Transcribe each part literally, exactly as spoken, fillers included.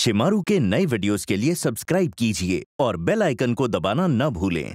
शिमारू के नए वीडियोस के लिए सब्सक्राइब कीजिए और बेल आइकन को दबाना न भूलें।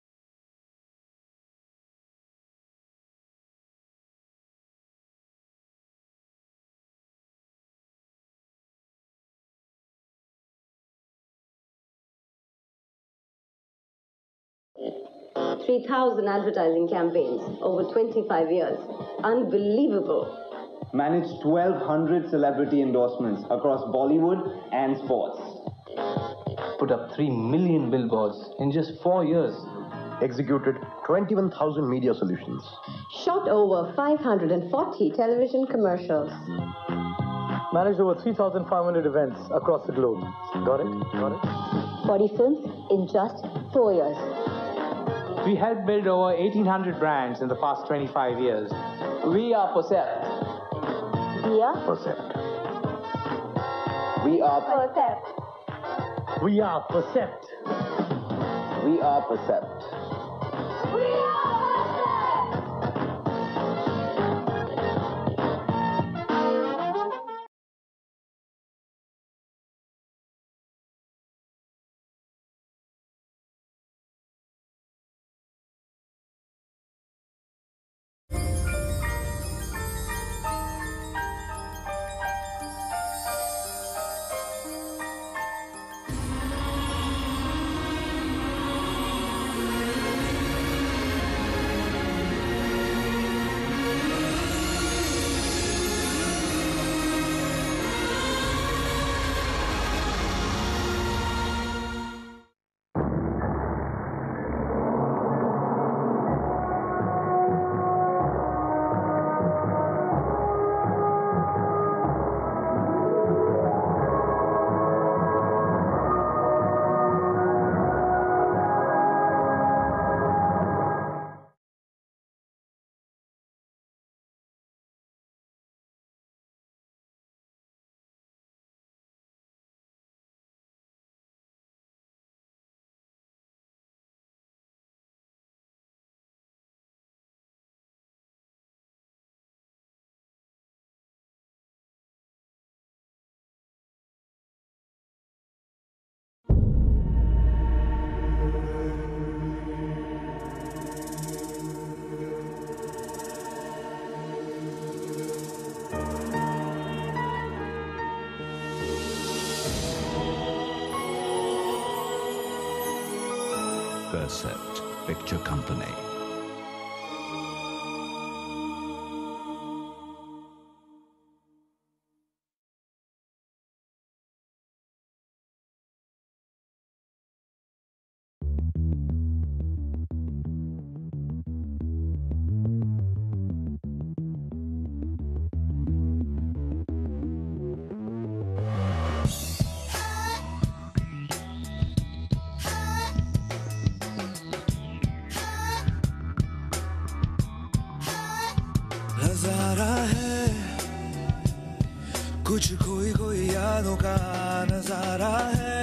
three thousand advertising campaigns over twenty-five years. Unbelievable. Managed twelve hundred celebrity endorsements across Bollywood and sports. Put up three million billboards in just four years. Executed twenty-one thousand media solutions. Shot over five hundred forty television commercials. Managed over three thousand five hundred events across the globe. Got it? Got it? forty films in just four years. We helped build over eighteen hundred brands in the past twenty-five years. We are Percept. We are Percept. We are Percept. We are Percept. We are Percept. We are Percept Picture Company. नजारा है कुछ कोई कोई यादों का नजारा है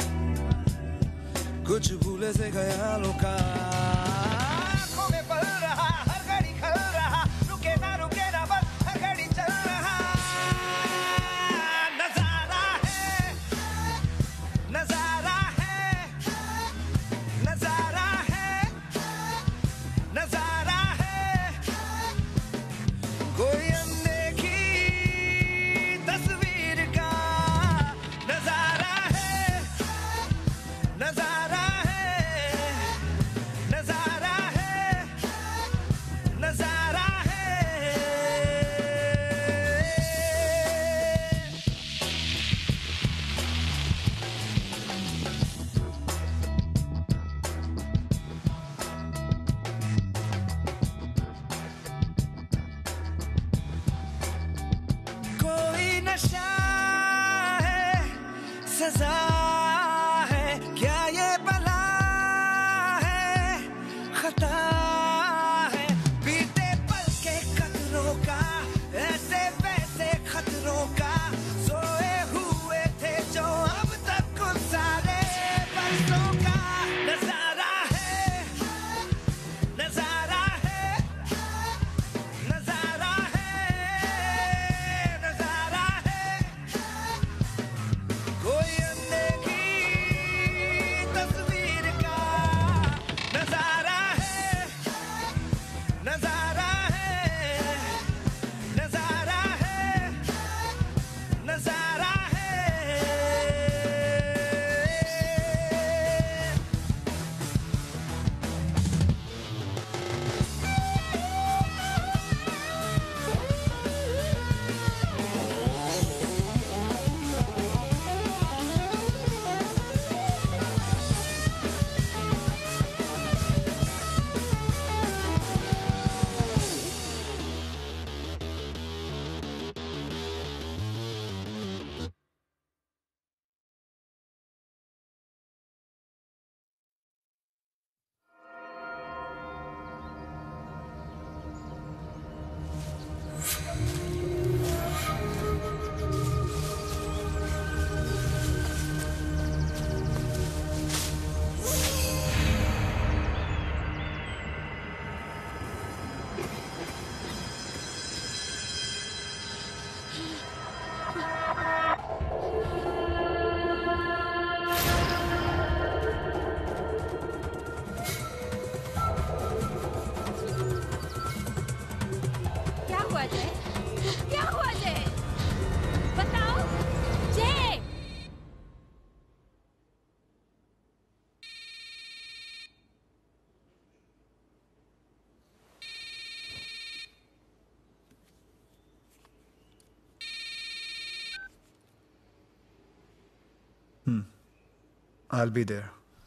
कुछ भूले से ख्यालों का आँखों में पल रहा हर घड़ी खल रहा रुके ना रुके ना बस हर घड़ी चल रहा नजारा है नजारा है नजारा है नजारा कोई अनदेखी तस्वीर का नजारा है नजारा है नजारा है नजारा है कोई नशा है सजा है क्या ये बला है खता है बीते पल के कदरों का ऐसे वैसे खतरों का सोए हुए थे जो अब तक कुछ सारे बरसों का नजारा है नजारा है नजारा है नजारा है कोई I'll be there.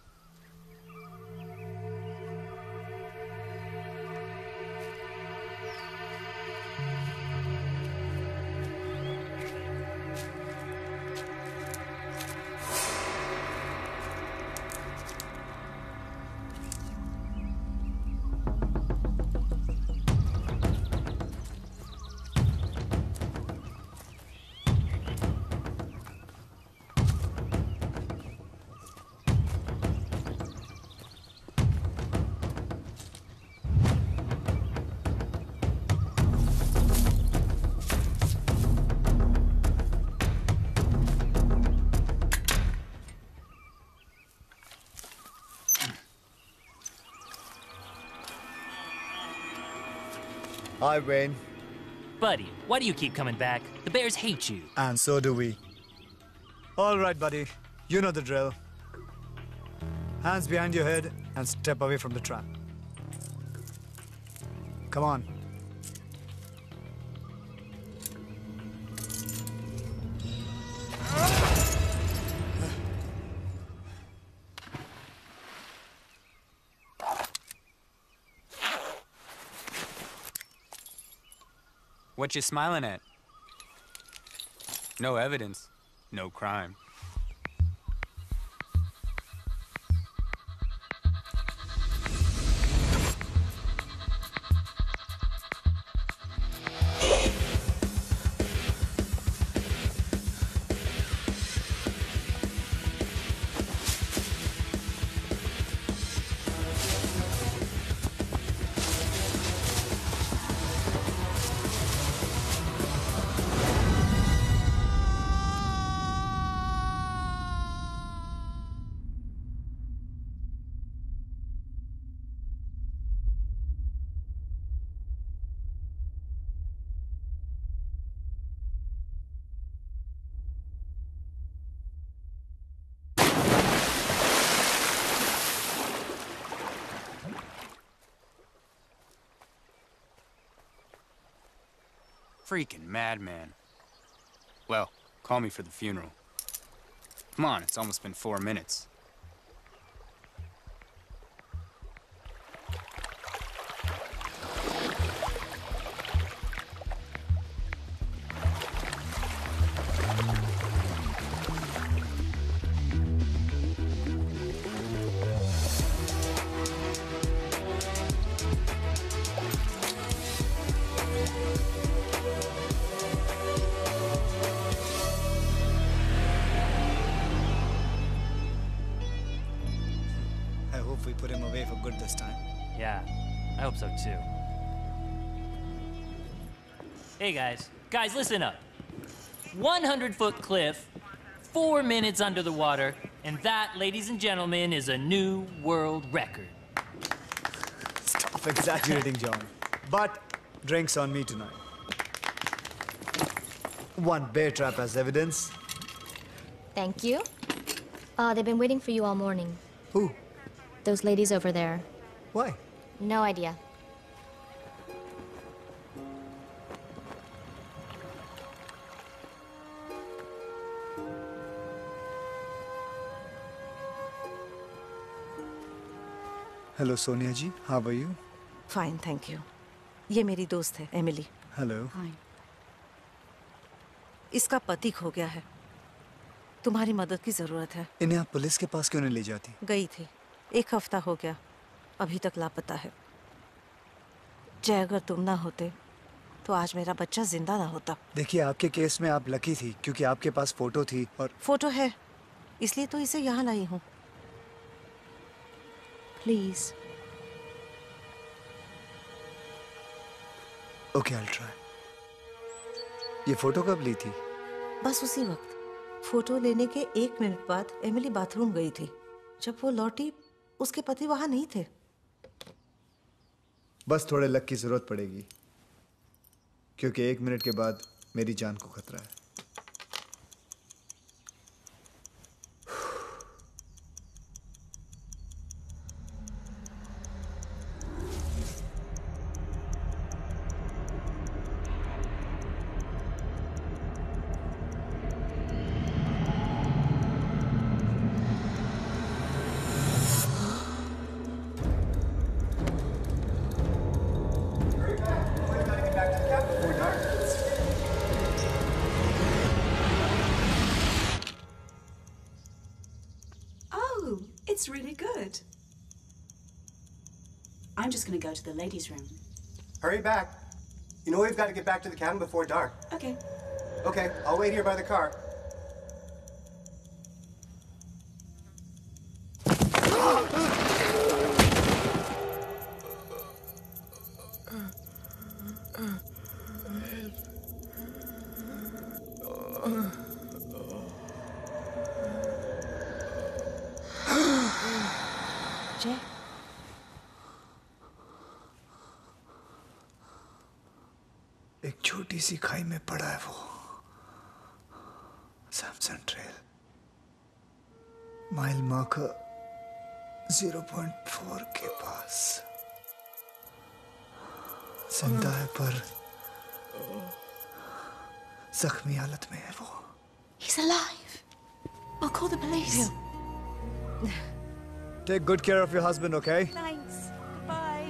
Hi, Wayne. Buddy, why do you keep coming back? The Bears hate you. And so do we. All right, buddy. You know the drill. Hands behind your head and step away from the trap. Come on. What you smiling at? No evidence, no crime. Freaking madman. Well, call me for the funeral. Come on, it's almost been four minutes. We put him away for good this time. Yeah, I hope so too. Hey guys, guys listen up. one hundred foot cliff, four minutes under the water, and that, ladies and gentlemen, is a new world record. Stop exaggerating, John. But drinks on me tonight. One bear trap as evidence. Thank you. Uh, they've been waiting for you all morning. Who? Those ladies over there. Why? No idea. Hello, Sonia ji. How are you? Fine, thank you. ये मेरी दोस्त है, Emily. Hello. Hi. इसका पति खो गया है. तुम्हारी मदद की जरूरत है. इन्हें आप पुलिस के पास क्यों नहीं ले जाती? गई थी. एक हफ्ता हो गया. अभी तक लापता है. जय, अगर तुम ना होते तो आज मेरा बच्चा जिंदा ना होता. देखिए, आपके केस में आप लकी थी क्योंकि आपके पास फोटो थी और फोटो है, इसलिए तो इसे यहाँ लाई हूँ. प्लीज. Okay, I'll try. ये फोटो कब ली थी? बस उसी वक्त. फोटो लेने के एक मिनट बाद एमिली बाथरूम गई थी. जब वो लौटी, उसके पति वहां नहीं थे. बस थोड़े लक की जरूरत पड़ेगी क्योंकि एक मिनट के बाद मेरी जान को खतरा है. It's really good. I'm just going to go to the ladies' room. Hurry back. You know we've got to get back to the cabin before dark. Okay. Okay, I'll wait here by the car. जय एक छोटी सी खाई में पड़ा है वो Samson trail mile marker zero point four के पास जिंदा है पर जख्मी हालत में है वो। He's alive. I'll call the police. Take good care of your husband, okay? Thanks. Bye.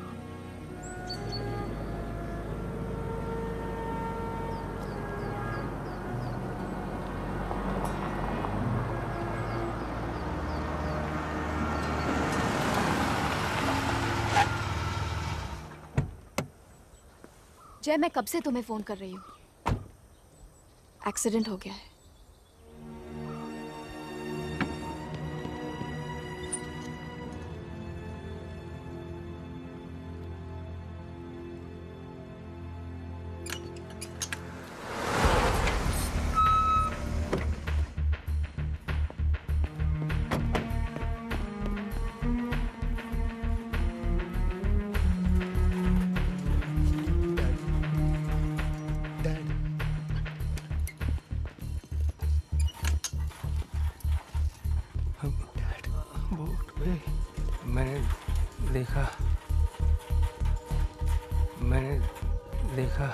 जय, मैं कब से तुम्हें फोन कर रही हूँ। एक्सीडेंट हो गया है। मैंने देखा मैंने देखा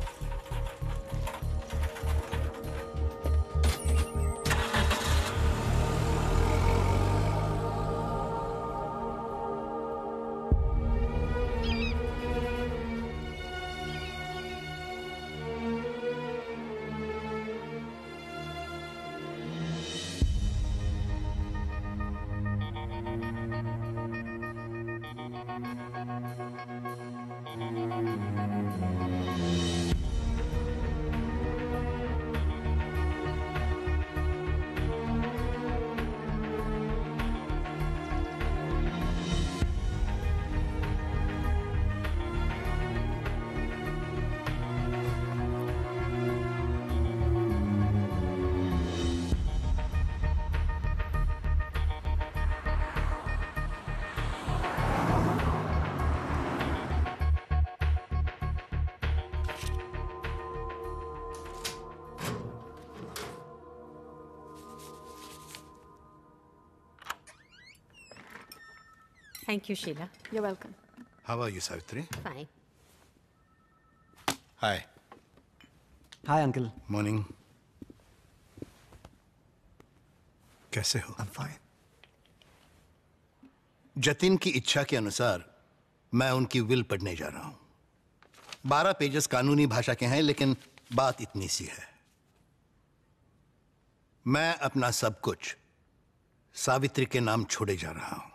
Thank you, Sheila. You're welcome. How are you, Savitri? Fine. Hi. Hi, Uncle. Morning. कैसे हो? I'm fine. जतिन की इच्छा के अनुसार मैं उनकी विल पढ़ने जा रहा हूं। बारह पेजेस कानूनी भाषा के हैं, लेकिन बात इतनी सी है। मैं अपना सब कुछ सावित्री के नाम छोड़े जा रहा हूं।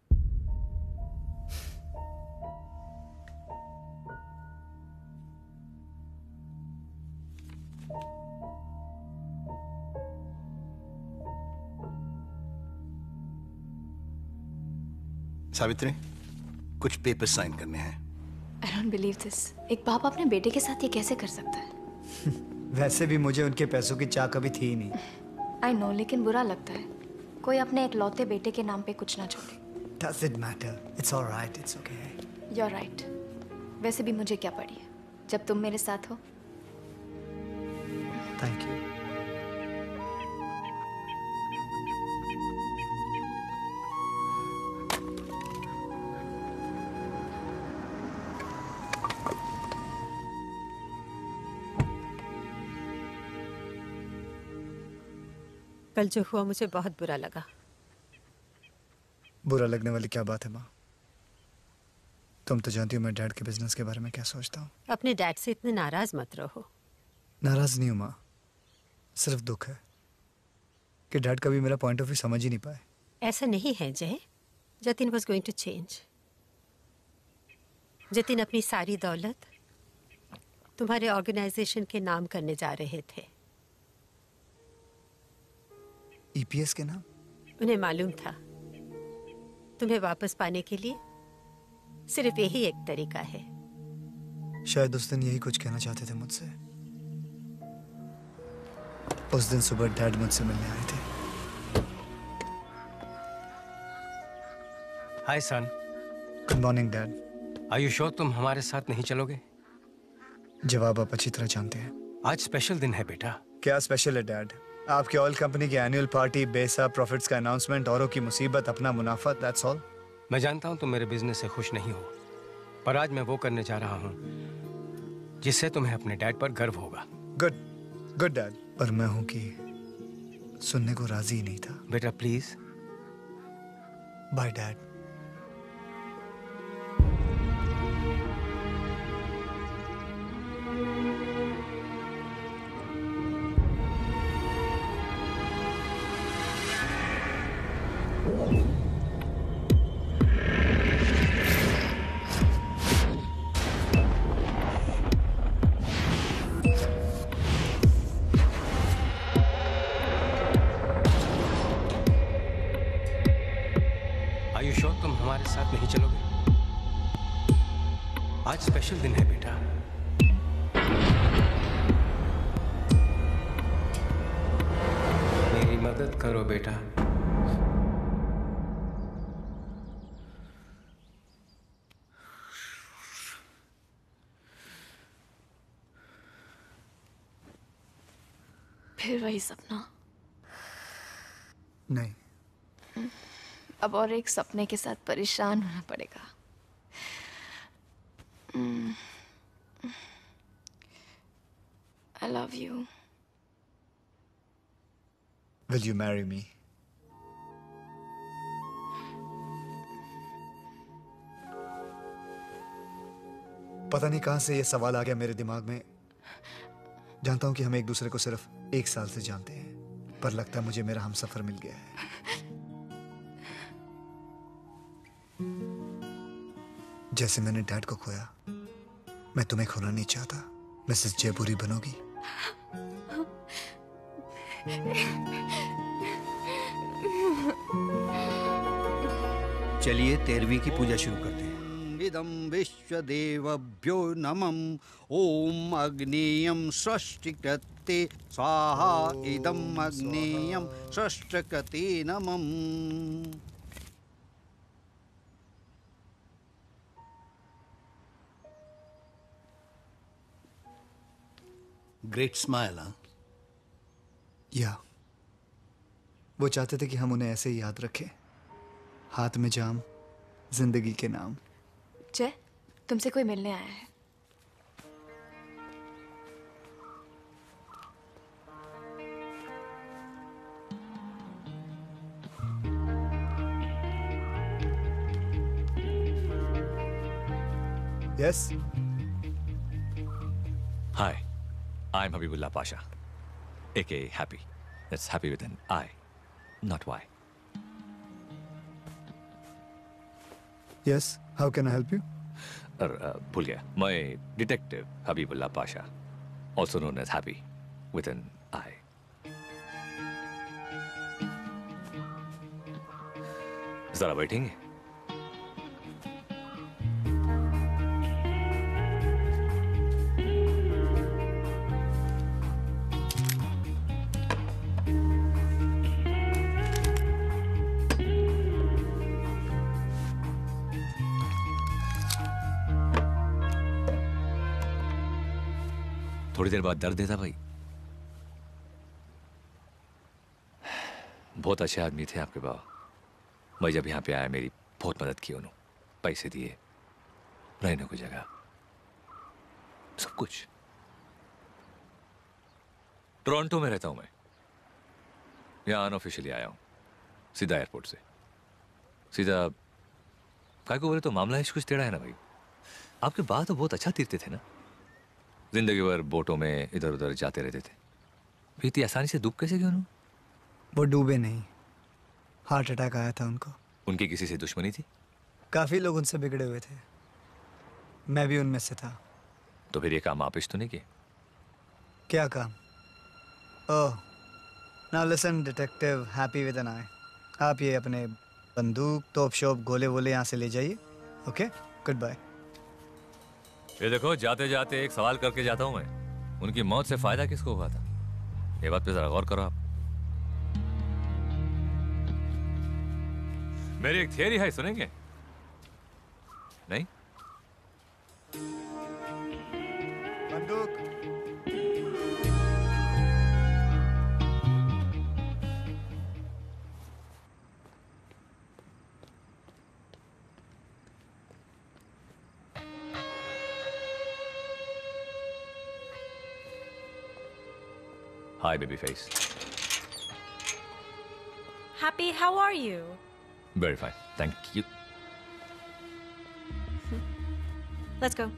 सावित्री, कुछ पेपर साइन करने हैं। I don't believe this. एक बाप अपने बेटे के साथ ये कैसे कर सकता है? वैसे भी मुझे उनके पैसों की चाह कभी थी ही नहीं। I know, लेकिन बुरा लगता है। कोई अपने इकलौते बेटे के नाम पे कुछ ना छोड़े। Does it matter? It's all right. It's okay. You're right. वैसे भी मुझे क्या पड़ी है, जब तुम मेरे साथ हो। Thank you. कल जो हुआ मुझे बहुत बुरा लगा। बुरा लगने वाली क्या बात है माँ? तुम तो जानती हो मैं डैड के बिजनेस के बारे में क्या सोचता हूँ। अपने डैड से इतने नाराज मत रहो। नाराज नहीं हूँ माँ, सिर्फ दुख है कि डैड कभी मेरा पॉइंट ऑफ व्यू समझ ही नहीं पाए। ऐसा नहीं है Jay, Jatin was going to change. Jatin अपनी सारी दौलत तुम्हारे ऑर्गेनाइजेशन के नाम करने जा रहे थे। ईपीएस के नाम? उन्हें मालूम था तुम्हें वापस पाने के लिए सिर्फ यही एक तरीका है। शायद उस दिन यही कुछ कहना चाहते थे मुझसे। उस दिन सुबह डैड मुझसे मिलने आए थे। Hi son. Good morning dad. Are you sure तुम हमारे साथ नहीं चलोगे? जवाब आप अच्छी तरह जानते हैं। आज स्पेशल दिन है बेटा। क्या स्पेशल है डैड? आपके ऑयल कंपनी की एनुअल पार्टी, बेसा प्रॉफिट्स का अनाउंसमेंट, औरों की मुसीबत, अपना मुनाफा, दैट्स ऑल। मैं जानता हूं तुम मेरे बिजनेस से खुश नहीं हो, पर आज मैं वो करने जा रहा हूं जिससे तुम्हें अपने डैड पर गर्व होगा। Good good dad. पर मैं हूं कि सुनने को राजी ही नहीं था। बेटा प्लीज। Bye dad. नहीं चलोगे? आज स्पेशल दिन है बेटा। मेरी मदद करो बेटा। फिर वही सपना? नहीं। अब और एक सपने के साथ परेशान होना पड़ेगा। I love you. Will you marry me? पता नहीं कहां से ये सवाल आ गया मेरे दिमाग में। जानता हूं कि हम एक दूसरे को सिर्फ एक साल से जानते हैं, पर लगता है मुझे मेरा हमसफर मिल गया है। जैसे मैंने डैड को खोया, मैं तुम्हें खोना नहीं चाहता। मिसेस जयपुरी बनोगी? चलिए तेरहवीं की पूजा शुरू करते हैं। इदं विश्वदेवभ्यो नमः। ओम अग्नेयं षष्टिकृते स्वाहा। इदं अग्नेयं षष्टकते नमः। Great smile. हाँ, या वो चाहते थे कि हम उन्हें ऐसे ही याद रखें, हाथ में जाम, जिंदगी के नाम। जय, तुमसे कोई मिलने आया है। Yes. Hi, I'm Habibullah Pasha, aka Happy. That's happy with an I, not Y. Yes, how can I help you? और भूल गया, मैं detective Habibullah Pasha, also known as Happy with an I. जरा बैठेंगे? थोड़ी देर बाद दर्द देता भाई। बहुत अच्छे आदमी थे आपके बाबा। मैं जब यहाँ पे आया मेरी बहुत मदद की उन्होंने, पैसे दिए, रहने को जगह, सब कुछ। टोरंटो में रहता हूँ मैं, यहाँ अनऑफिशियली आया हूँ, सीधा एयरपोर्ट से सीधा। काय को बोले तो मामला इश्क कुछ टेढ़ा है ना भाई। आपके बात तो बहुत अच्छा तीरते थे ना, जिंदगी भर बोटों में इधर उधर जाते रहते थे, फिर इतनी आसानी से डूब कैसे गए उन्होंने? वो डूबे नहीं, हार्ट अटैक आया था उनको। उनकी किसी से दुश्मनी थी? काफी लोग उनसे बिगड़े हुए थे, मैं भी उनमें से था। तो फिर ये काम आप इस तो नहीं किए? क्या काम? Oh, now listen detective happy with an eye, आप ये अपने बंदूक, तोप शोप, गोले वोले यहाँ से ले जाइए। Okay, goodbye. ये देखो, जाते जाते एक सवाल करके जाता हूँ मैं, उनकी मौत से फायदा किसको हुआ था? ये बात पे जरा गौर करो आप। मेरी एक थियरी है, सुनेंगे? नहीं? बंदूक। Hi, baby face. Happy, how are you? Very fine, thank you. Let's go.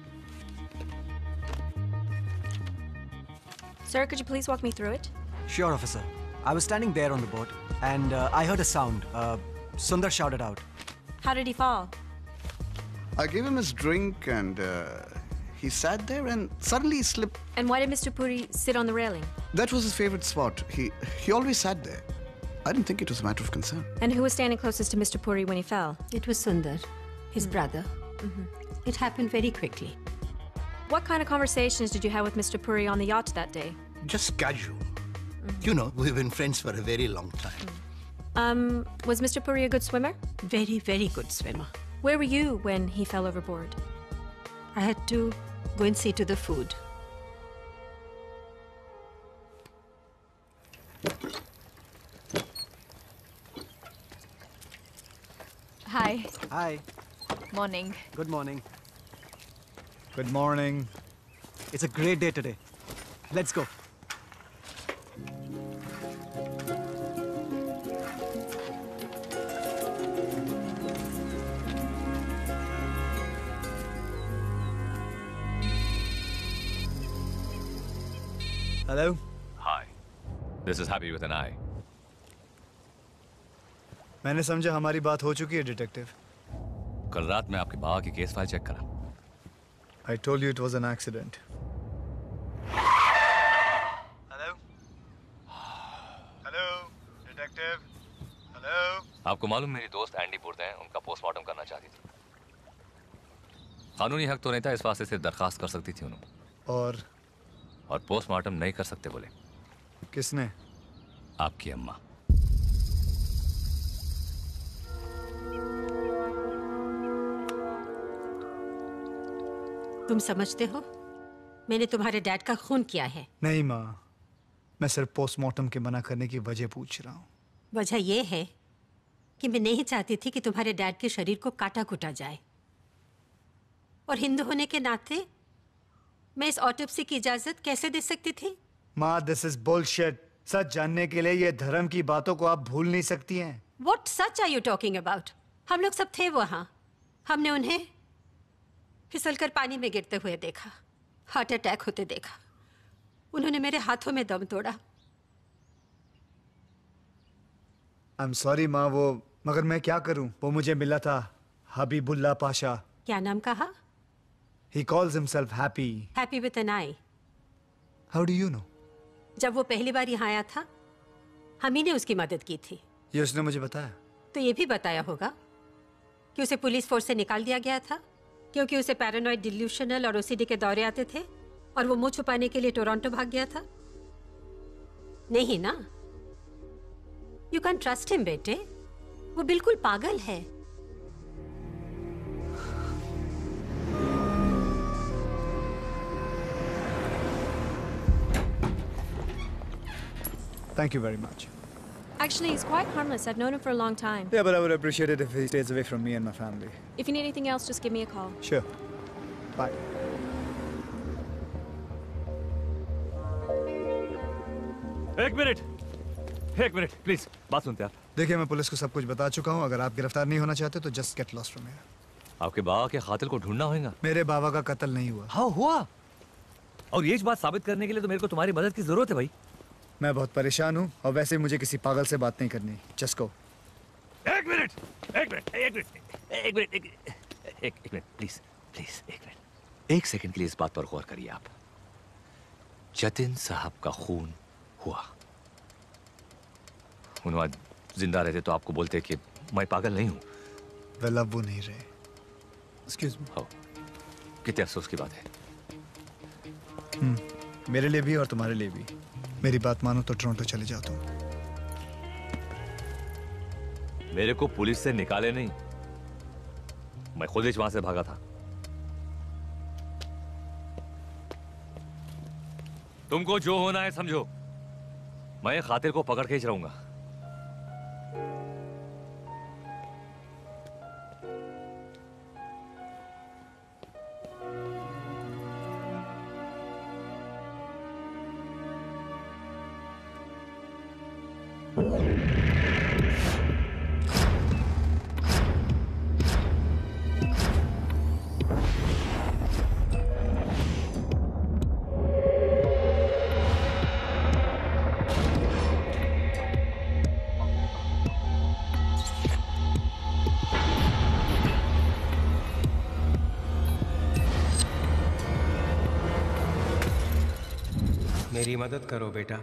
Sir, could you please walk me through it? Sure, officer. I was standing there on the boat, and uh, I heard a sound. Uh, Sundar shouted out. How did he fall? I gave him his drink and uh, he sat there and suddenly he slipped. And why did Mister Puri sit on the railing? That was his favorite spot. He he always sat there. I didn't think it was a matter of concern. And who was standing closest to Mister Puri when he fell? It was Sundar, his brother. Mm-hmm. It happened very quickly. What kind of conversations did you have with Mister Puri on the yacht that day? Just casual. You know, we've been friends for a very long time. Um, was Mister Puri a good swimmer? Very, very good swimmer. Where were you when he fell overboard? I had to go and see to the food. Hi. Hi. Morning. Good morning. Good morning. It's a great day today. Let's go. Hello? Hi. This is Happy with an I. मैंने समझा हमारी बात हो चुकी है detective. कल रात में आपके बाबा की केस फाइल चेक करा। I told you it was an accident. Hello? Hello? Detective? Hello? आपको मालूम मेरी दोस्त एंडी बुर्दे हैं, उनका पोस्टमार्टम करना चाहती थी। कानूनी हक तो नहीं था, इस वास्ते से दरखास्त कर सकती थी उन्होंने। और? और पोस्टमार्टम नहीं कर सकते बोले। किसने? आपकी अम्मा। तुम समझते हो मैंने तुम्हारे डैड का खून किया है? नहीं माँ, मैं सिर्फ पोस्टमार्टम के मना करने की वजह पूछ रहा हूँ। वजह यह है कि मैं नहीं चाहती थी कि तुम्हारे डैड के शरीर को काटा कुटा जाए, और हिंदू होने के नाते मैं इस ऑटोप्सी की इजाजत कैसे दे सकती थी? माँ, दिस इज बुलशिट। सच जानने के लिए ये धर्म की बातों को आप भूल नहीं सकती हैं। What such are you talking about? हम लोग सब थे वहां, हमने उन्हें फिसलकर पानी में गिरते हुए देखा, हार्ट अटैक होते देखा, उन्होंने मेरे हाथों में दम तोड़ा। आई एम सॉरी माँ, वो मगर मैं क्या करूं? वो मुझे मिला था हबीबुल्ला पाशा। क्या नाम कहा? He calls himself Happy. Happy with an I. How do you know? जब वो पहली बार यहाँ आया था, हम ही ने उसकी मदद की थी। ये उसने मुझे बताया। तो ये भी बताया होगा कि उसे पुलिस फोर्स से निकाल दिया गया था क्योंकि उसे पैरानॉइड, डिल्यूशनल और ओसीडी के दौरे आते थे, और वो मुंह छुपाने के लिए टोरंटो भाग गया था। नहीं ना? यू कैन ट्रस्ट हिम बेटे, वो बिल्कुल पागल है। Thank you very much. Actually, he's quite harmless. I've known him for a long time. Yeah, but I would appreciate it if he stays away from me and my family. If you need anything else, just give me a call. Sure. Bye. एक minute, एक minute, please बात सुनते आप। देखिए, मैं police को सब कुछ बता चुका हूँ। अगर आप गिरफ्तार नहीं होना चाहते तो just get lost from here. आपके बाबा के कातिल को ढूंढना होगा। मेरे बाबा का कत्ल नहीं हुआ। हाँ हुआ, और ये बात साबित करने के लिए तो मेरे को तुम्हारी मदद की जरूरत है भाई। मैं बहुत परेशान हूँ, और वैसे मुझे किसी पागल से बात नहीं करनी। Just go. एक मिनट एक मिनट एक मिनट एक मिनट एक एक एक मिनट प्लीज प्लीज एक मिनट एक सेकंड के लिए इस बात पर गौर करिए आप। जतिन साहब का खून हुआ, उन्होंने जिंदा रहते तो आपको बोलते कि मैं पागल नहीं हूं। वेल अब वो नहीं रहे। Excuse me. हाँ, कितने अफसोस की बात है। हम्म, मेरे लिए भी और तुम्हारे लिए भी। मेरी बात मानो तो टोरंटो चले जाओ तुम। मेरे को पुलिस से निकाले नहीं, मैं खुद ही वहां से भागा था। तुमको जो होना है समझो, मैं खातिर को पकड़ के ही रहूंगा। मेरी मदद करो बेटा।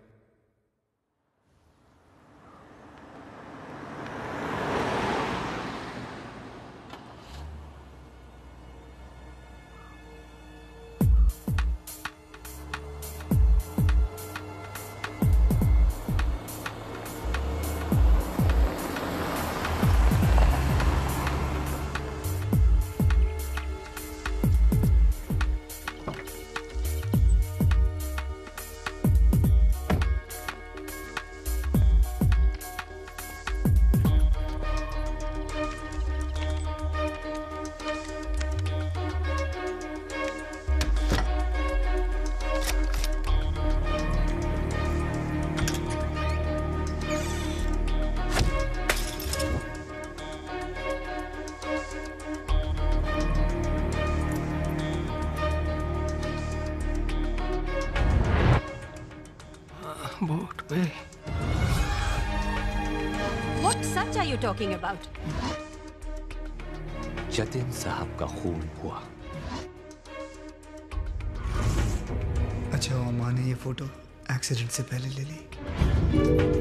बोट पे। What such are you talking about? Jatin साहब का खून हुआ। अच्छा वो माँ ने ये फोटो एक्सीडेंट से पहले ले ली।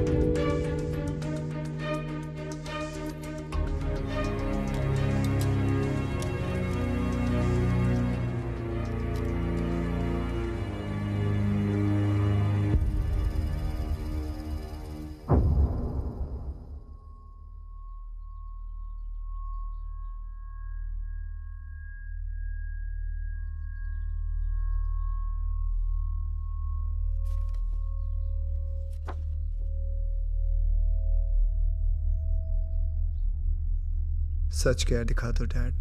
सच क्या दिखा दो डैड।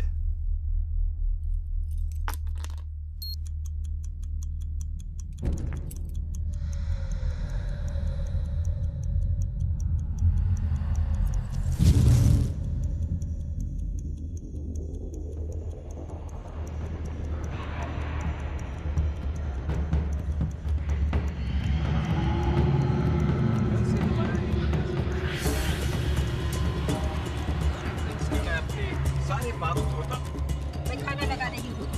मैं खाना लगा रही हूँ।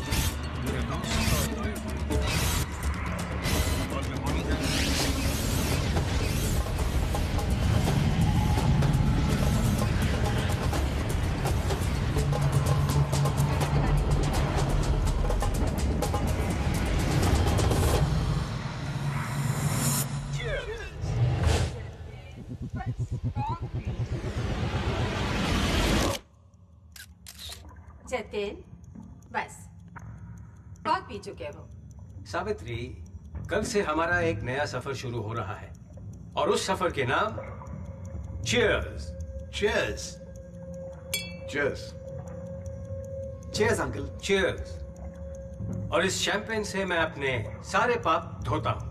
जतिन, बस बहुत पी चुके हो। सावित्री, कल से हमारा एक नया सफर शुरू हो रहा है और उस सफर के नाम cheers. Cheers. Cheers. Cheers uncle. Cheers. और इस शैंपेन से मैं अपने सारे पाप धोता हूं।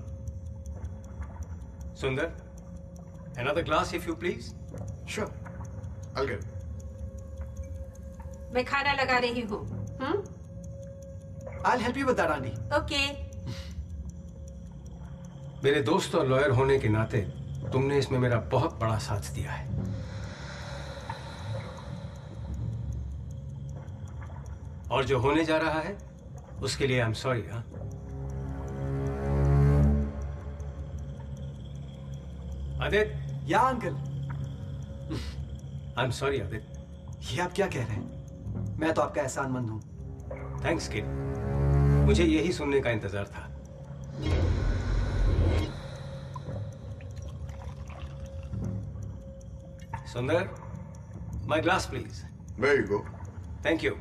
सुंदर, another glass if you please. Sure, I'll get. मैं खाना लगा रही हूँ। Hmm? I'll help you with that, Andy. Okay. मेरे दोस्त और लॉयर होने के नाते तुमने इसमें मेरा बहुत बड़ा साथ दिया है। और जो होने जा रहा है उसके लिए आई एम सॉरी। हाँ, आदित्य। या uncle. I am sorry Aditya. ये आप क्या कह रहे हैं? मैं तो आपका एहसानमंद हूं। थैंक्स किड, मुझे यही सुनने का इंतजार था। Sundar, my glass please. There you go. Thank you.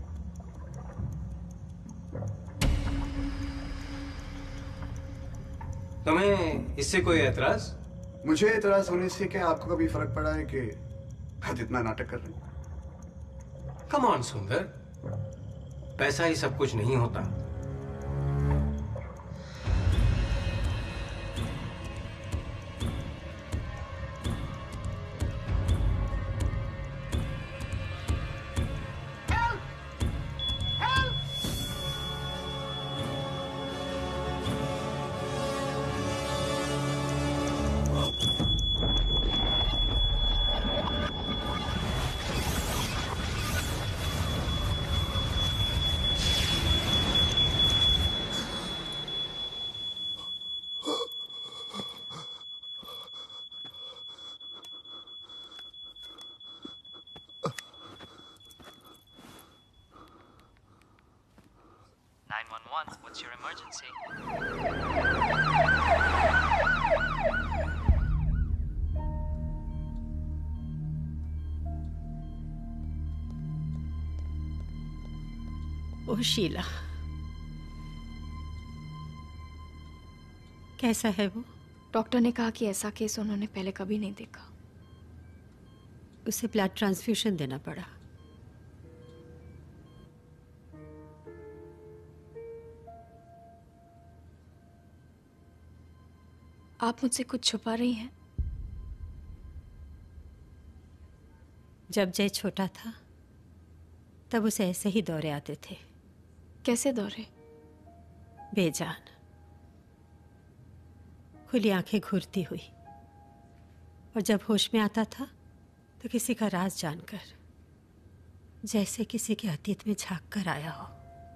तुम्हें इससे कोई एतराज? मुझे एतराज होने से क्या आपको कभी फर्क पड़ा है कि आप इतना नाटक कर रहे हैं? कम ऑन सुंदर, पैसा ही सब कुछ नहीं होता। nine one one, what's your emergency? ओह शीला, कैसा है वो? डॉक्टर ने कहा कि ऐसा केस उन्होंने पहले कभी नहीं देखा। उसे ब्लड ट्रांसफ्यूजन देना पड़ा। आप मुझसे कुछ छुपा रही हैं? जब जय छोटा था तब उसे ऐसे ही दौरे आते थे। कैसे दौरे? बेजान, खुली आंखें घूरती हुई, और जब होश में आता था तो किसी का राज जानकर, जैसे किसी के अतीत में झांक कर आया हो।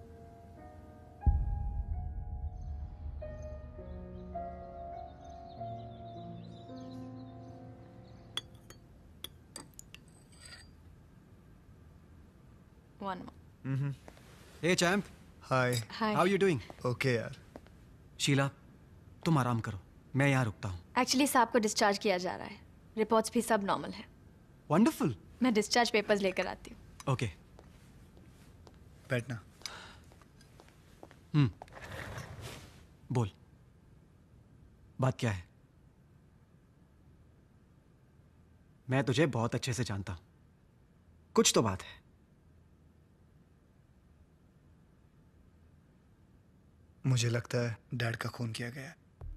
One more. Mm-hmm. Hey champ. Hi. Hi. How are you doing? Okay यार. शीला, तुम आराम करो, मैं यहाँ रुकता हूँ। एक्चुअली साहब को डिस्चार्ज किया जा रहा है, रिपोर्ट्स भी सब नॉर्मल है। वंडरफुल। मैं डिस्चार्ज पेपर्स लेकर आती हूँ। ओके। बैठना। हम्म। बोल, बात क्या है? मैं तुझे बहुत अच्छे से जानता हूँ, कुछ तो बात है। मुझे लगता है डैड का खून किया गया है।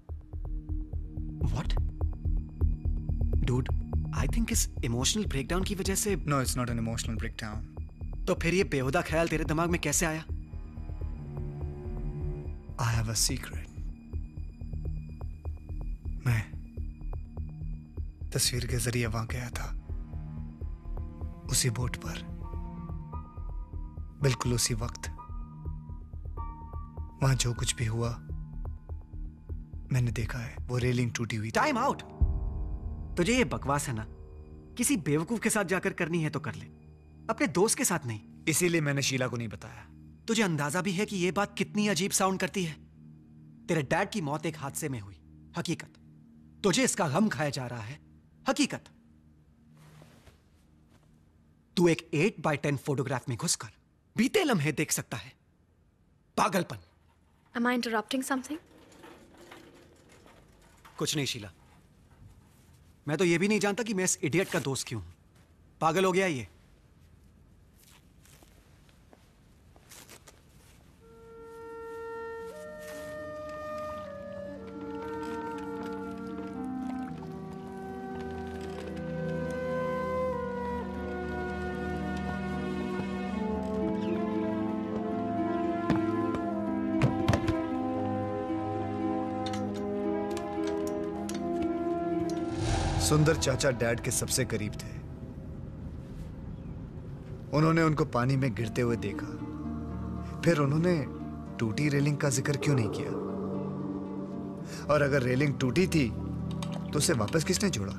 What? Dude, I think इस इमोशनल ब्रेकडाउन की वजह से। No, it's not an emotional breakdown. तो फिर ये बेहुदा ख्याल तेरे दिमाग में कैसे आया? I have a secret. मैं तस्वीर के जरिए वहां गया था, उसी बोट पर, बिल्कुल उसी वक्त। वहां जो कुछ भी हुआ मैंने देखा है। वो रेलिंग टूटी हुई। Time out. तुझे ये बकवास है ना, किसी बेवकूफ के साथ जाकर करनी है तो कर ले, अपने दोस्त के साथ नहीं। इसीलिए मैंने शीला को नहीं बताया। तुझे अंदाजा भी है कि ये बात कितनी अजीब साउंड करती है? तेरे डैड की मौत एक हादसे में हुई, हकीकत। तुझे इसका गम खाया जा रहा है, हकीकत। तू एक एट बाय टेन फोटोग्राफ में घुसकर बीते लम्हे देख सकता है। पागलपन। Am I interrupting something? कुछ नहीं शीला, मैं तो ये भी नहीं जानता कि मैं इस इडियट का दोस्त क्यों हूं। पागल हो गया ये। सुंदर चाचा डैड के सबसे करीब थे। उन्होंने उनको पानी में गिरते हुए देखा फिर उन्होंने टूटी रेलिंग का जिक्र क्यों नहीं किया? और अगर रेलिंग टूटी थी तो उसे वापस किसने जोड़ा?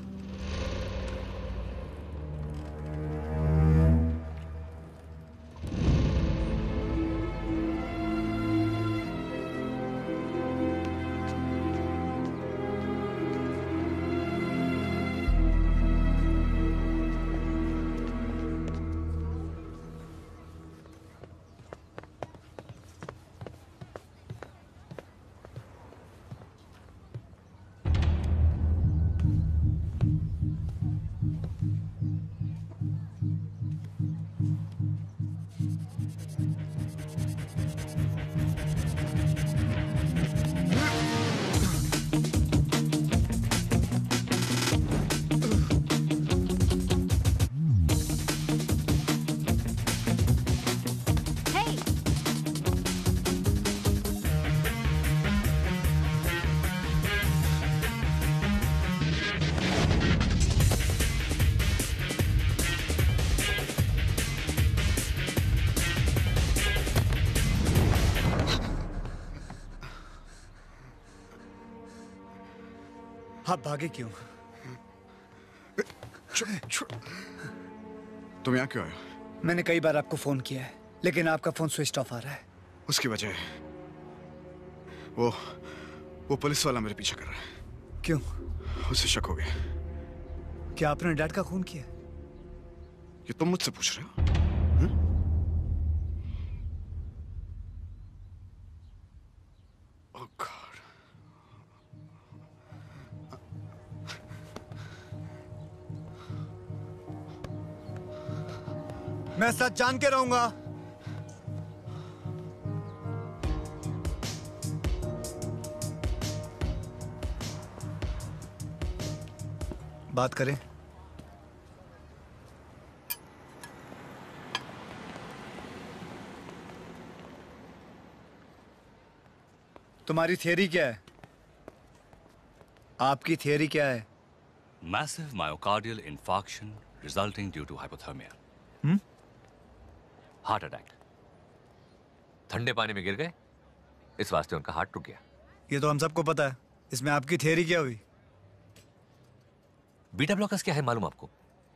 आप भागे क्यों? तुम यहाँ क्यों आए? मैंने कई बार आपको फोन किया है, लेकिन आपका फोन स्विच ऑफ आ रहा है। उसकी वजह है वो वो पुलिस वाला मेरे पीछे कर रहा है। क्यों? उसे शक हो गया। क्या आपने डैड का खून किया? ये तुम मुझसे पूछ रहे हो? Oh God. मैं सच जान के रहूंगा। बात करें। तुम्हारी थियरी क्या है? आपकी थियरी क्या है? Massive myocardial infarction resulting due to hypothermia. Hmm? Heart attack. ठंडे पानी में गिर गए, इस वास्ते उनका हार्ट रुक गया। ये तो हम सबको पता है। इसमें आपकी थियरी क्या हुई? बीटा ब्लॉकर्स क्या है मालूम आपको?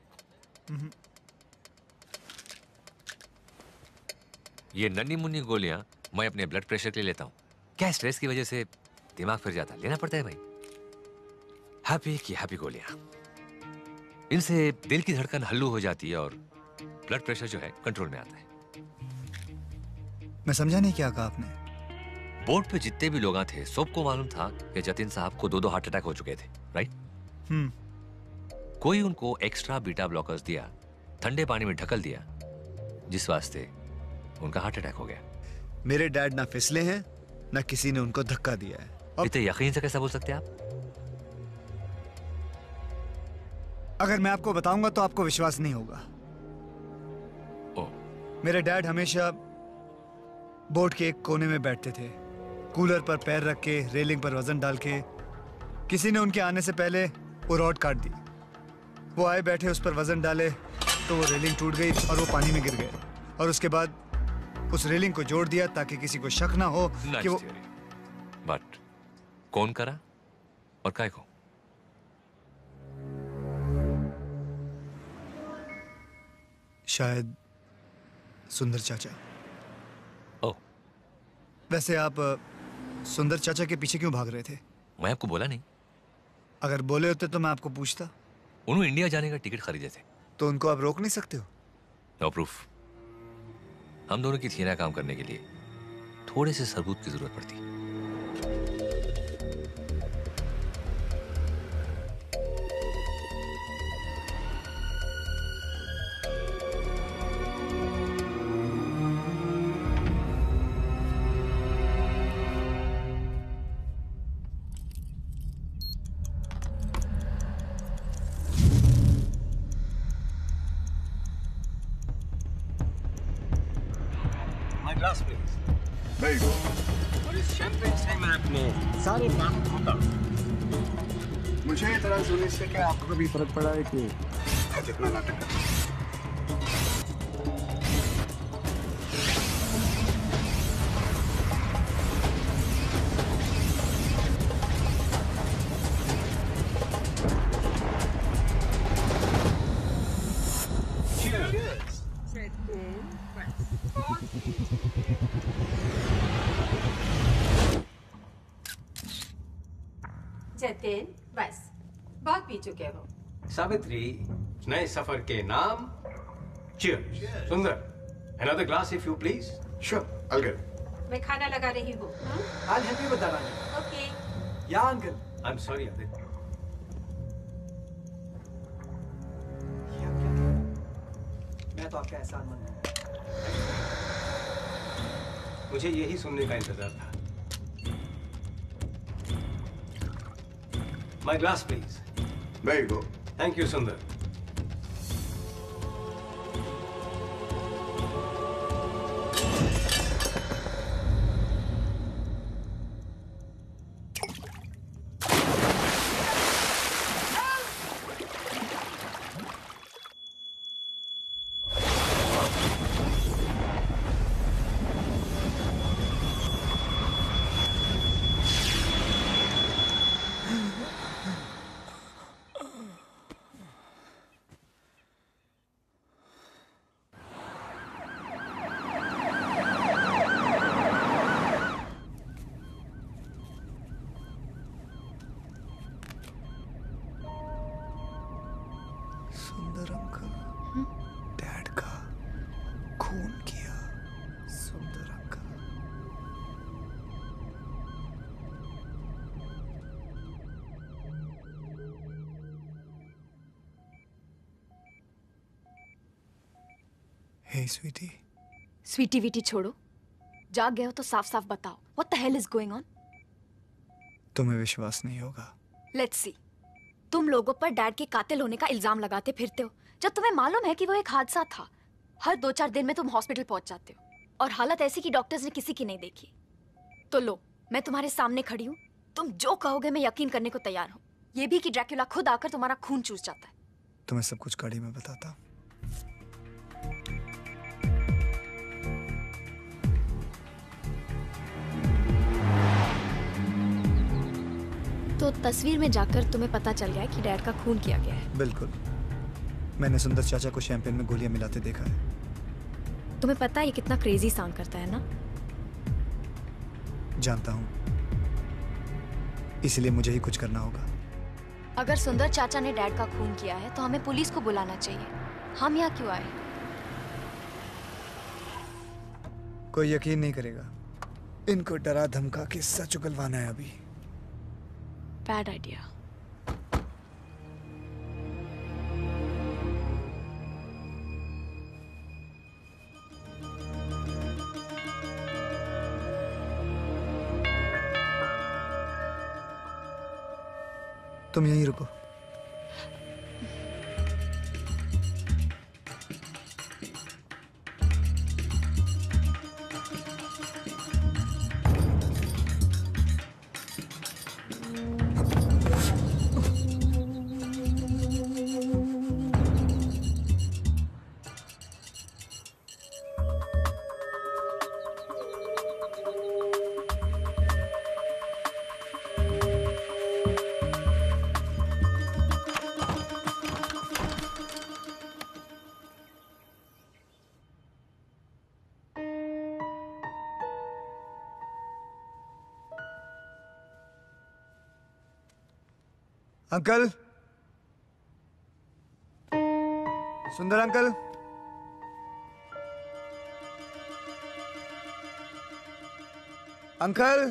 ये नन्ही मुन्नी गोलियां मैं अपने ब्लड प्रेशर के लिए लेता हूं। क्या स्ट्रेस की वजह से दिमाग फिर जाता है, लेना पड़ता है भाई। हैप्पी की हैप्पी गोलियां, इनसे दिल की धड़कन हल्लू हो जाती है और ब्लड प्रेशर जो है कंट्रोल में आता है। मैं समझा नहीं क्या कहा आपने। बोर्ड पे जितने भी लोग थे सबको मालूम था कि जतिन साहब को दो दो हार्ट अटैक हो चुके थे, राइट? हम्म। कोई उनको एक्स्ट्रा बीटा ब्लॉकर्स दिया, ठंडे पानी में ढकल दिया, जिस वास्ते उनका हार्ट अटैक हो गया। मेरे डैड ना फिसले हैं, ना किसी ने उनको धक्का दिया है। इतने यकीन से कैसा बोल सकते हैं आप? अगर मैं आपको बताऊंगा तो आपको विश्वास नहीं होगा। ओ। मेरे डैड हमेशा बोट के एक कोने में बैठते थे, कूलर पर पैर रख के, रेलिंग पर वजन डाल के। किसी ने उनके आने से पहले वो रॉड काट दी। वो आए, बैठे, उस पर वजन डाले तो वो रेलिंग टूट गई और वो पानी में गिर गए। और उसके बाद उस रेलिंग को जोड़ दिया ताकि किसी को शक ना हो कि वो। बट कौन करा और काय को? शायद सुंदर चाचा। ओ। वैसे आप सुंदर चाचा के पीछे क्यों भाग रहे थे? मैं आपको बोला नहीं। अगर बोले होते तो मैं आपको पूछता। उन्होंने इंडिया जाने का टिकट खरीदे थे। तो उनको आप रोक नहीं सकते हो? No proof. हम दोनों की थियरी काम करने के लिए थोड़े से सबूत की जरूरत पड़ती। Glass please. और इस शैंपेन से मैं अपने सारे काम खोता। मुझे इतराज होने से क्या आपको कभी फर्क पड़ा है कि जितना नाटक करता कैप्टन, बस बहुत पी चुके हो। सावित्री, नए सफर के नाम चीयर्स। सुंदर, another glass if you please. Sure, I'll get it. मैं खाना लगा रही हूँ। I'll help you with that, Anil. Okay. Yeah, uncle. I'm sorry, Adit. मैं तो आपका एहसानमंद हूँ। मुझे यही सुनने का इंतजार था। My glass, please. There you go. Thank you, Sundar. Sundar uncle, dad का खून किया। Sundar uncle. Hey sweetie. Sweetie वीटी छोड़ो, जाग गए हो तो साफ साफ बताओ, what the hell is going on? तुम्हें विश्वास नहीं होगा। Let's see. तुम लोगों पर डैड के कातिल होने का इल्जाम लगाते फिरते हो, जब तुम्हें मालूम है कि वो एक हादसा था। हर दो चार दिन में तुम हॉस्पिटल पहुंच जाते हो, और हालत ऐसी कि डॉक्टर्स ने किसी की नहीं देखी। तो लो, मैं तुम्हारे सामने खड़ी हूँ, तुम जो कहोगे मैं यकीन करने को तैयार हूँ। ये भी कि ड्रैक्युला खुद आकर तुम्हारा खून चूस जाता है। तुम्हें सब कुछ गाड़ी में बताता। तो तस्वीर में जाकर तुम्हें पता चल गया कि डैड का खून किया गया है। बिल्कुल। मैंने सुंदर चाचा को शैंपेन में गोलियां मिलाते देखा है। तुम्हें पता है ये कितना क्रेजी साउंड करता है ना? जानता हूँ, इसलिए मुझे ही कुछ करना होगा। अगर सुंदर चाचा ने डैड का खून किया है तो हमें पुलिस को बुलाना चाहिए। हम यहाँ क्यों आए? कोई यकीन नहीं करेगा। इनको डरा धमका के सच उगलवाना है अभी। Bad idea. तुम यहीं रुको। Uncle, Sundar uncle, uncle.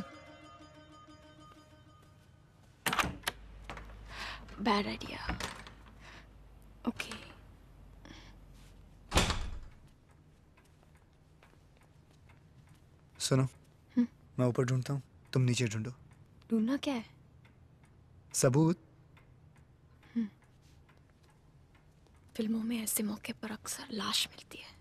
Bad idea. Okay. सुनो, मैं ऊपर ढूंढता हूँ, तुम नीचे ढूंढो। ढूंढना क्या है? सबूत। फिल्मों में ऐसे मौके पर अक्सर लाश मिलती है।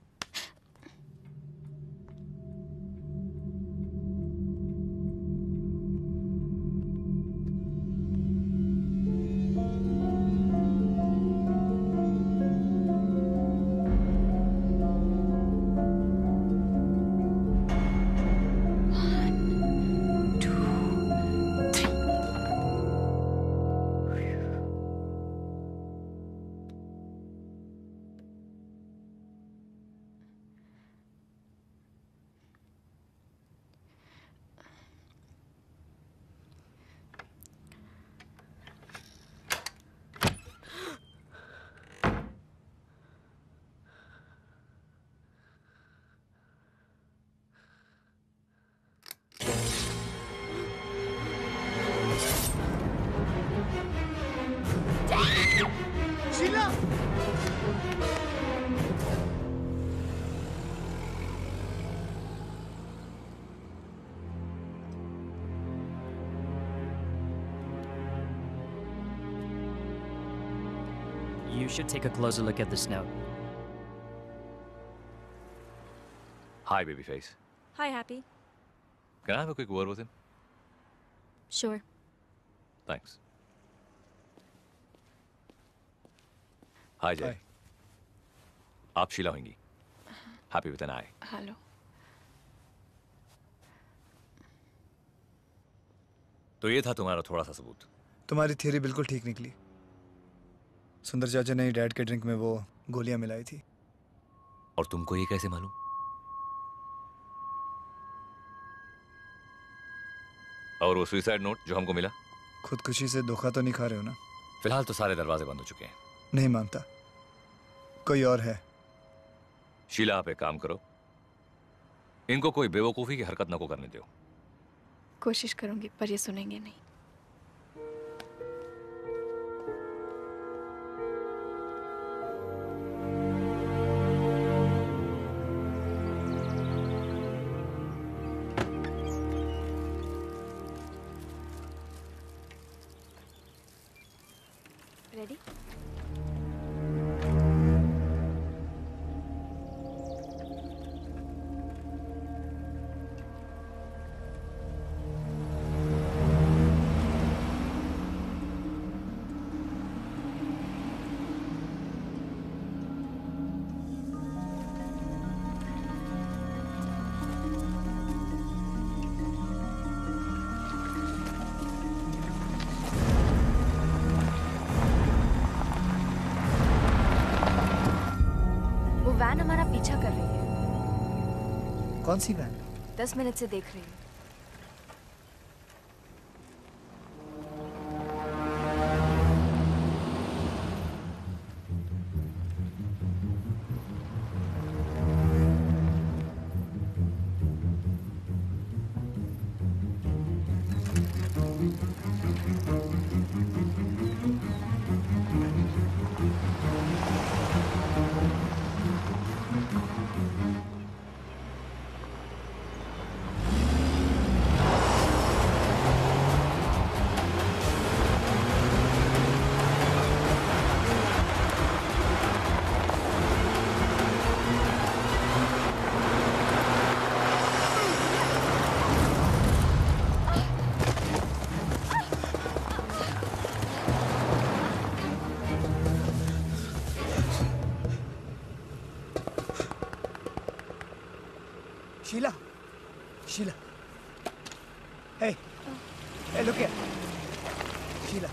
you should take a closer look at this note. Hi, babyface. Hi, Happy. Can I have a quick word with him? Sure. Thanks. Hi, Jay. Hi. आप शीला होंगी. Happy with an I. Hello. तो ये था तुम्हारा थोड़ा सा सबूत. तुम्हारी थियरी बिल्कुल ठीक निकली. सुंदर चाचा ने डैड के ड्रिंक में वो गोलियां मिलाई थी. और तुमको ये कैसे मालूम? और वो सुसाइड नोट जो हमको मिला? खुदकुशी से धोखा तो नहीं खा रहे हो ना? फिलहाल तो सारे दरवाजे बंद हो चुके हैं. नहीं मानता. कोई और है? शीला, आप एक काम करो, इनको कोई बेवकूफी की हरकत न को करने दो. कोशिश करूंगी पर ये सुनेंगे नहीं. Ready? वैन हमारा पीछा कर रही है. कौन सी वैन? दस मिनट से देख रही हूँ. Sheila. Sheila. Hey. Hey, look here. Sheila.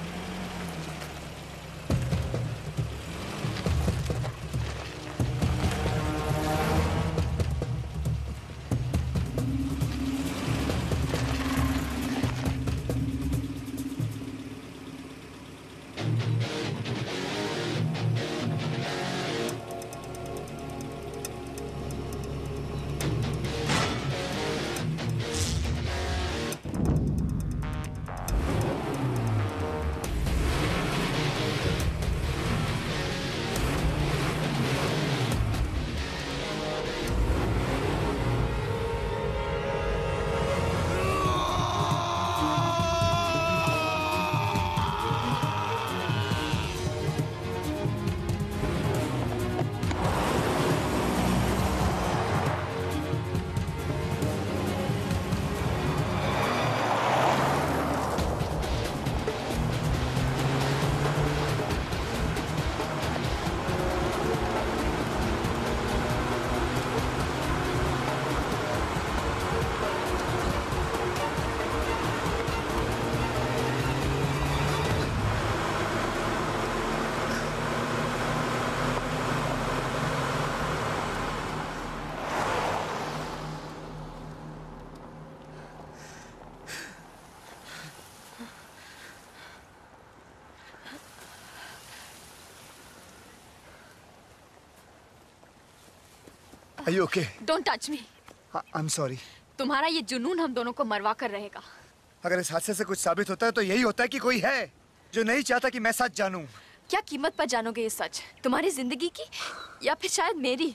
Are you okay? Don't touch me. I'm sorry. तुम्हारा ये जुनून हम दोनों को मरवा कर रहेगा. अगर इस हादसे से कुछ साबित होता है तो यही होता है कि कोई है जो नहीं चाहता कि मैं सच जानूं. क्या कीमत पर जानोगे ये सच? तुम्हारी जिंदगी की या फिर शायद मेरी?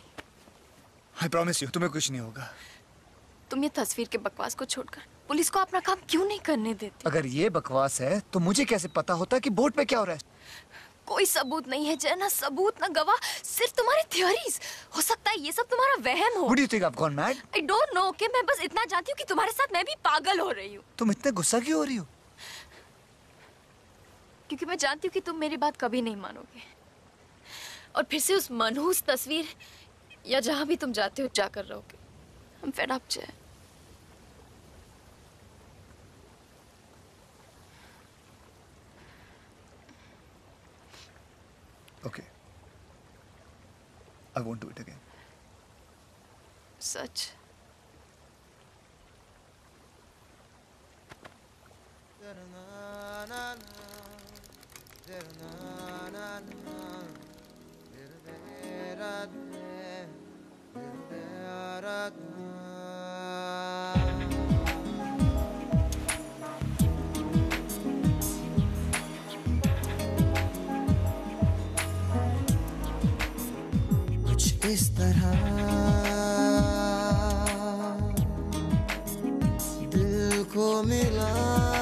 I promise you, तुम्हें कुछ नहीं होगा. तुम ये तस्वीर के बकवास को छोड़कर पुलिस को अपना काम क्यों नहीं करने देते? अगर ये बकवास है तो मुझे कैसे पता होता कि बोर्ड पे क्या हो रहा है? कोई सबूत नहीं है जय, ना सबूत ना गवाह, सिर्फ तुम्हारी थ्योरीज। हो सकता है ये सब तुम्हारा वहम हो। What do you think I've gone mad? I don't know, कि मैं बस इतना जानती हूँ कि तुम्हारे साथ मैं भी पागल हो रही हूँ। तुम इतने गुस्सा क्यों हो रही हो? क्योंकि मैं जानती हूँ कि तुम मेरी बात कभी नहीं मानोगे और फिर से उस मनहूस तस्वीर या जहाँ भी तुम जाते हो जाकर रहोगे। I'm fed up, जय। Okay. I won't do it again. सच? कुछ इस तरह दिल को मिला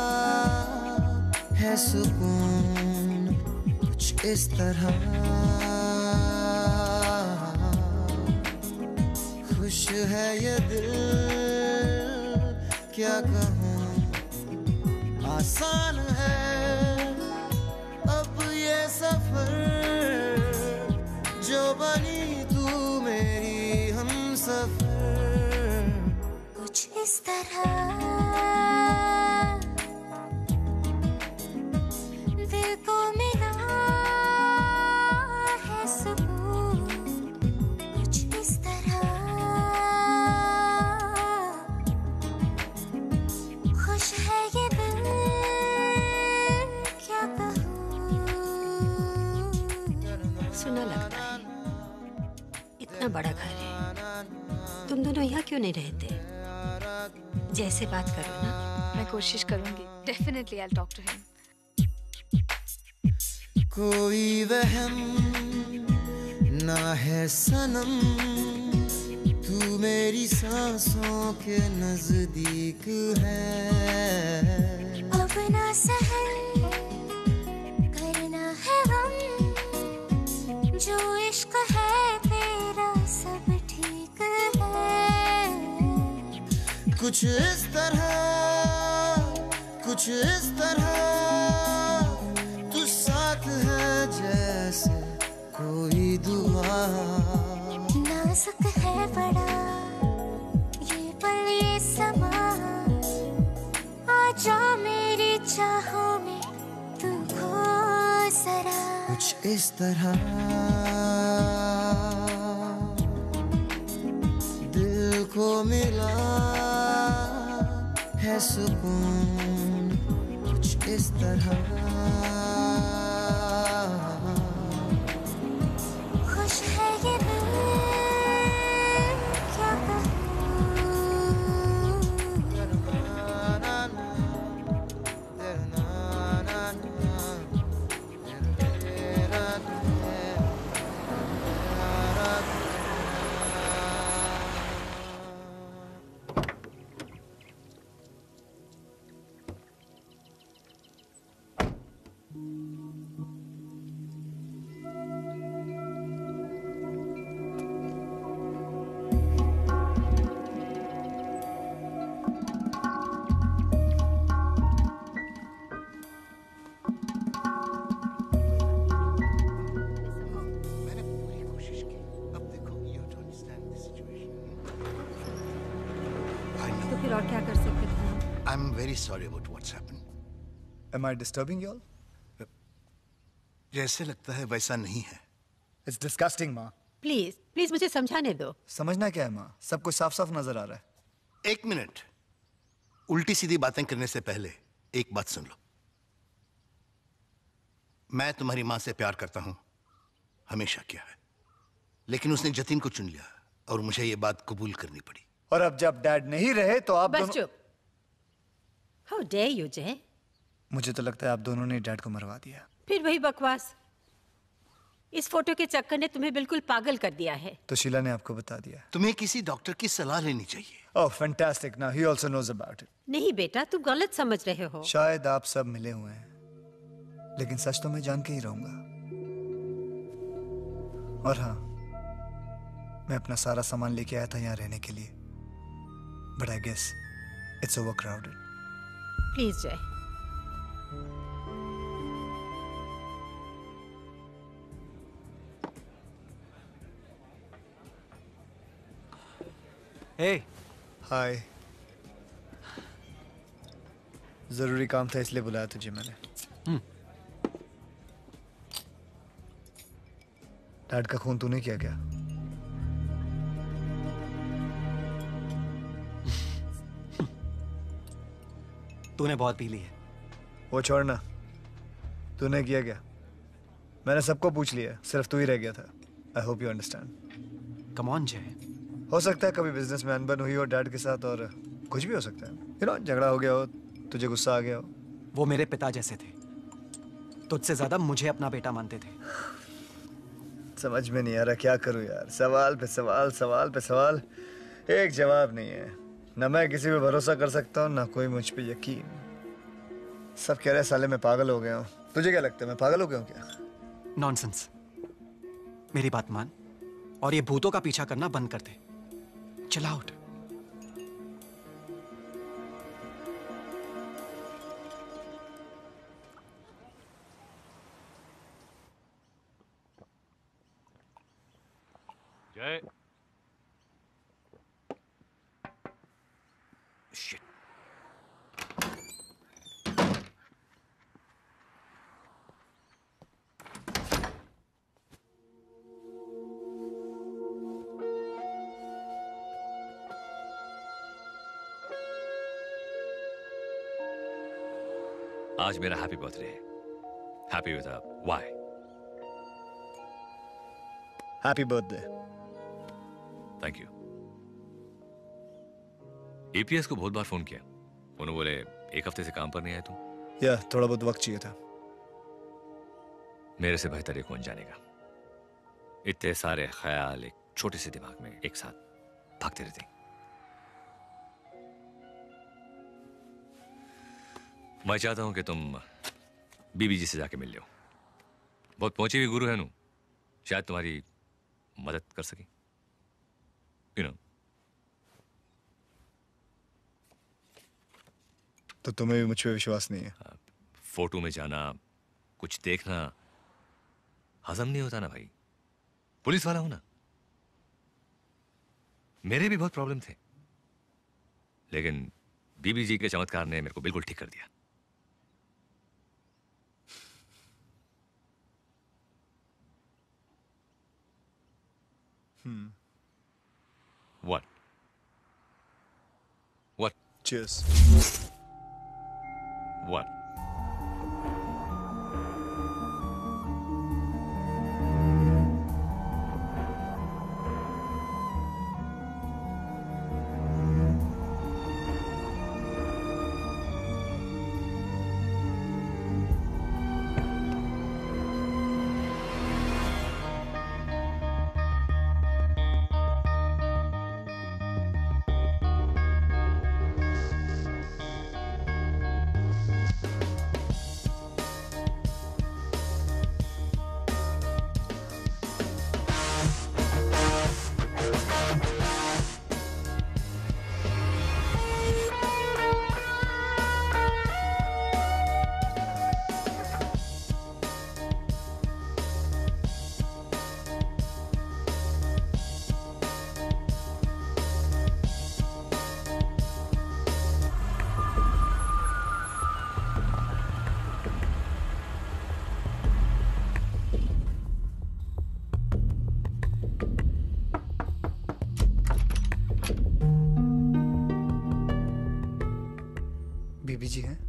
है सुकून, कुछ इस तरह खुश है ये दिल, क्या कहूँ आसान है अब ये सफर, जो बनी तू मेरी हमसफर। कुछ इस तरह दिल को मिला है सुकून, कुछ इस तरह खुश है ये दिल, क्या कहूँ। सुना लगता है इतना बड़ा घर है, तुम दोनों यहाँ क्यों नहीं रहते? जैसे बात करो ना। मैं कोशिश करूंगी। Definitely I'll talk to him. कोई वहम ना है सनम, तू मेरी सांसों के नजदीक है। अब ना सहन करना है गम, जो इश्क है तेरा सब ठीक है। कुछ इस तरह कुछ इस तरह तू साथ है जैसे कोई दुआ। नाजुक है बड़ा ये पल ये समा, आजा मेरी चाहों में तू खो जरा। कुछ इस तरह दिल को मिला है सुकून, कुछ इस तरह खुश है ये दिल, क्या फिर और क्या कर सकते थे हम? I'm very sorry about what's happened. Am I disturbing you all? जैसे लगता है वैसा नहीं है। It's disgusting, माँ। प्लीज प्लीज मुझे समझाने दो। समझना क्या है माँ? सब कुछ साफ साफ नजर आ रहा है। एक मिनट, उल्टी सीधी बातें करने से पहले एक बात सुन लो। मैं तुम्हारी माँ से प्यार करता हूं, हमेशा किया है, लेकिन उसने जतिन को चुन लिया और मुझे ये बात कबूल करनी पड़ी। और अब जब डैड नहीं रहे तो आप बस दोनों... चुप। How dare you, जय? मुझे तो लगता है आप दोनों ने डैड को मरवा दिया। फिर वही बकवास। इस फोटो के चक्कर ने तुम्हें बिल्कुल पागल कर दिया है। तो शीला ने आपको बता दिया। तुम्हें किसी डॉक्टर की सलाह लेनी चाहिए। Oh, fantastic! Now he also knows about it. नहीं बेटा, तुम गलत समझ रहे हो। शायद आप सब मिले हुए हैं, लेकिन सच तो मैं जान के ही रहूंगा। और हाँ, मैं अपना सारा सामान लेके आया था यहाँ रहने के लिए, but I guess it's overcrowded. Please Jay. Hey हाय, जरूरी काम था इसलिए बुलाया तुझे मैंने। डैड का खून तूने किया क्या? तूने बहुत पी ली है। वो छोड़ना, तूने किया क्या? मैंने सबको पूछ लिया, सिर्फ तू ही रह गया था। I hope you understand. Come on Jay. हो सकता है कभी बिजनेस में अनबन हुई हो डैड के साथ, और कुछ भी हो सकता है। यू नो, झगड़ा हो गया हो, तुझे गुस्सा आ गया हो। वो मेरे पिता जैसे थे, तुझसे ज्यादा मुझे अपना बेटा मानते थे। समझ में नहीं आ रहा क्या करूं यार, सवाल पे सवाल, सवाल पे सवाल, एक जवाब नहीं है। न मैं किसी पे भरोसा कर सकता हूँ, ना कोई मुझ पे यकीन। सब कह रहे साले मैं पागल हो गया हूँ। तुझे क्या लगता है मैं पागल हो गया हूँ क्या? नॉनसेंस। मेरी बात मान और ये भूतों का पीछा करना बंद कर दे। Chill out. जय। Shit. आज मेरा हैप्पी बर्थडे है। Happy with a Y. Happy birthday. Thank you. APS को बहुत बार फोन किया, उन्होंने बोले एक हफ्ते से काम पर नहीं आए तुम। या थोड़ा बहुत वक्त चाहिए था। मेरे से बेहतर ये कौन जानेगा। इतने सारे ख्याल एक छोटे से दिमाग में एक साथ भागते रहते। मैं चाहता हूं कि तुम बीबी जी से जाके मिल लो। बहुत पहुंची हुई गुरु है नू, शायद तुम्हारी मदद कर सके। You know. तो तुम्हें भी मुझ पे विश्वास नहीं है? फोटो में जाना, कुछ देखना हजम नहीं होता ना भाई। पुलिस वाला हूं ना। मेरे भी बहुत प्रॉब्लम थे, लेकिन बीबी जी के चमत्कार ने मेरे को बिल्कुल ठीक कर दिया। Hmm. What? What? Cheers. What? बीबी जी हैं?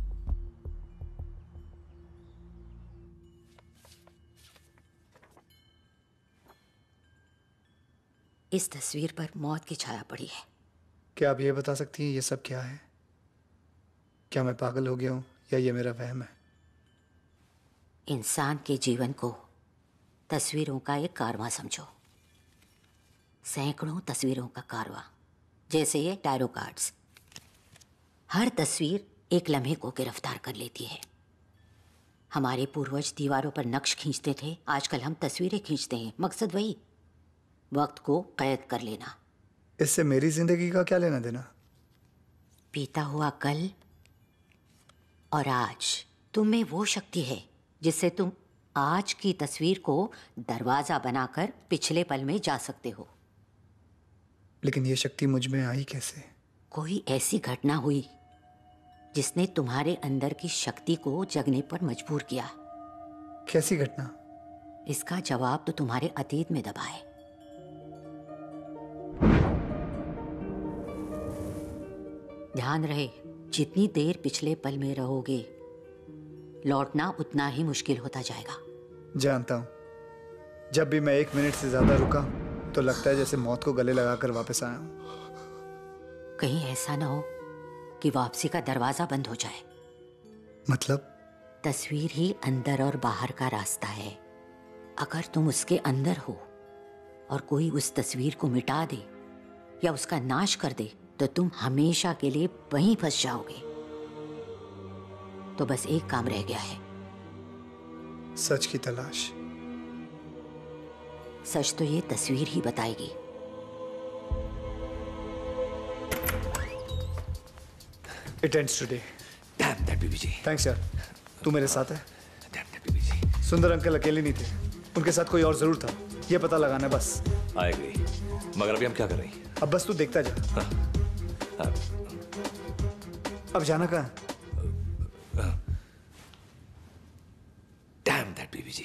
इस तस्वीर पर मौत की छाया पड़ी है। क्या आप ये बता सकती हैं ये सब क्या है? क्या मैं पागल हो गया हूं या ये मेरा वहम है? इंसान के जीवन को तस्वीरों का एक कारवां समझो। सैकड़ों तस्वीरों का कारवां, जैसे ये टैरो कार्ड्स। हर तस्वीर एक लम्हे को गिरफ्तार कर लेती है। हमारे पूर्वज दीवारों पर नक्श खींचते थे, आजकल हम तस्वीरें खींचते हैं। मकसद वही, वक्त को कैद कर लेना। इससे मेरी जिंदगी का क्या लेना देना? बीता हुआ कल और आज तुम में वो शक्ति है जिससे तुम आज की तस्वीर को दरवाजा बनाकर पिछले पल में जा सकते हो। लेकिन ये शक्ति मुझ में आई कैसे? कोई ऐसी घटना हुई जिसने तुम्हारे अंदर की शक्ति को जगने पर मजबूर किया। कैसी घटना? इसका जवाब तो तुम्हारे अतीत में दबा है। ध्यान रहे, जितनी देर पिछले पल में रहोगे, लौटना उतना ही मुश्किल होता जाएगा। जानता हूं। जब भी मैं एक मिनट से ज्यादा रुका तो लगता है जैसे मौत को गले लगाकर वापस आया हूं। कहीं ऐसा ना हो कि वापसी का दरवाजा बंद हो जाए। मतलब? तस्वीर ही अंदर और बाहर का रास्ता है। अगर तुम उसके अंदर हो और कोई उस तस्वीर को मिटा दे या उसका नाश कर दे तो तुम हमेशा के लिए वहीं फंस जाओगे। तो बस एक काम रह गया है, सच की तलाश। सच तो ये तस्वीर ही बताएगी। It ends today. Damn that Bibi ji. Thanks यार, तू मेरे साथ है। Damn that बीबी जी। सुंदर अंकल अकेले नहीं थे, उनके साथ कोई और जरूर था। ये पता लगाना है बस। आए गई, मगर अभी हम क्या कर रहे हैं? अब बस तू देखता जा। हाँ, हाँ। अब जाना कहाँ है? Damn that बीबी जी।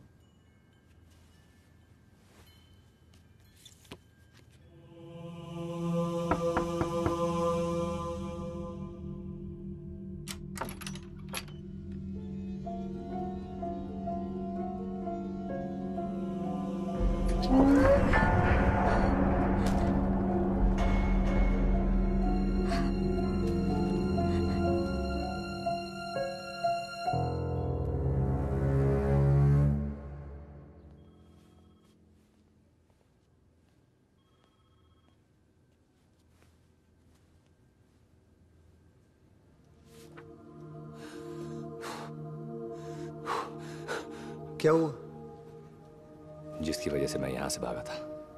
क्या हुआ? जिसकी वजह से मैं यहां से भागा था,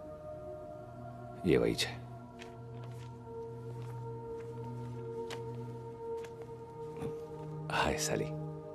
ये वही है। हाय साली।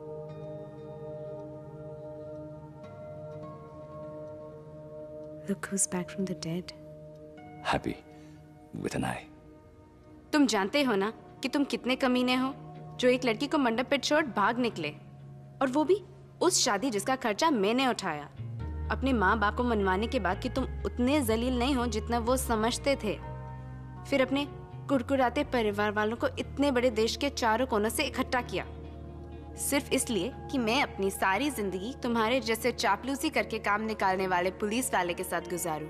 Look who's back from the dead. Happy with an eye. तुम जानते हो ना कि तुम कितने कमीने हो जो एक लड़की को मंडप पे छोड़ भाग निकले, और वो भी उस शादी जिसका खर्चा मैंने उठाया। अपने माँ बाप को मनवाने के बाद कि तुम उतने जलील नहीं हो जितना वो समझते थे। फिर अपने कुड़कुड़ाते परिवार वालों को इतने बड़े देश के चारों कोनों से इकट्ठा किया, सिर्फ इसलिए कि मैं अपनी सारी जिंदगी तुम्हारे जैसे चापलूसी करके काम निकालने वाले पुलिस वाले के साथ गुजारूं।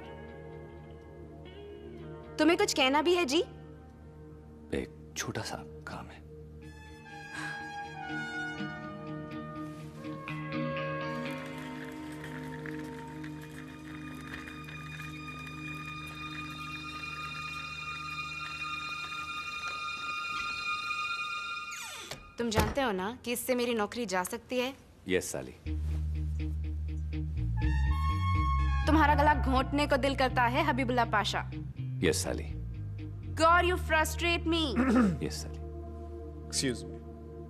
तुम्हें कुछ कहना भी है जी? एक छोटा सा काम है। तुम जानते हो ना कि इससे मेरी नौकरी जा सकती है। यस साली। तुम्हारा गला घोंटने को दिल करता है Habibulla Pasha. Yes Sally. God, you frustrate me. Yes Sally. Excuse me.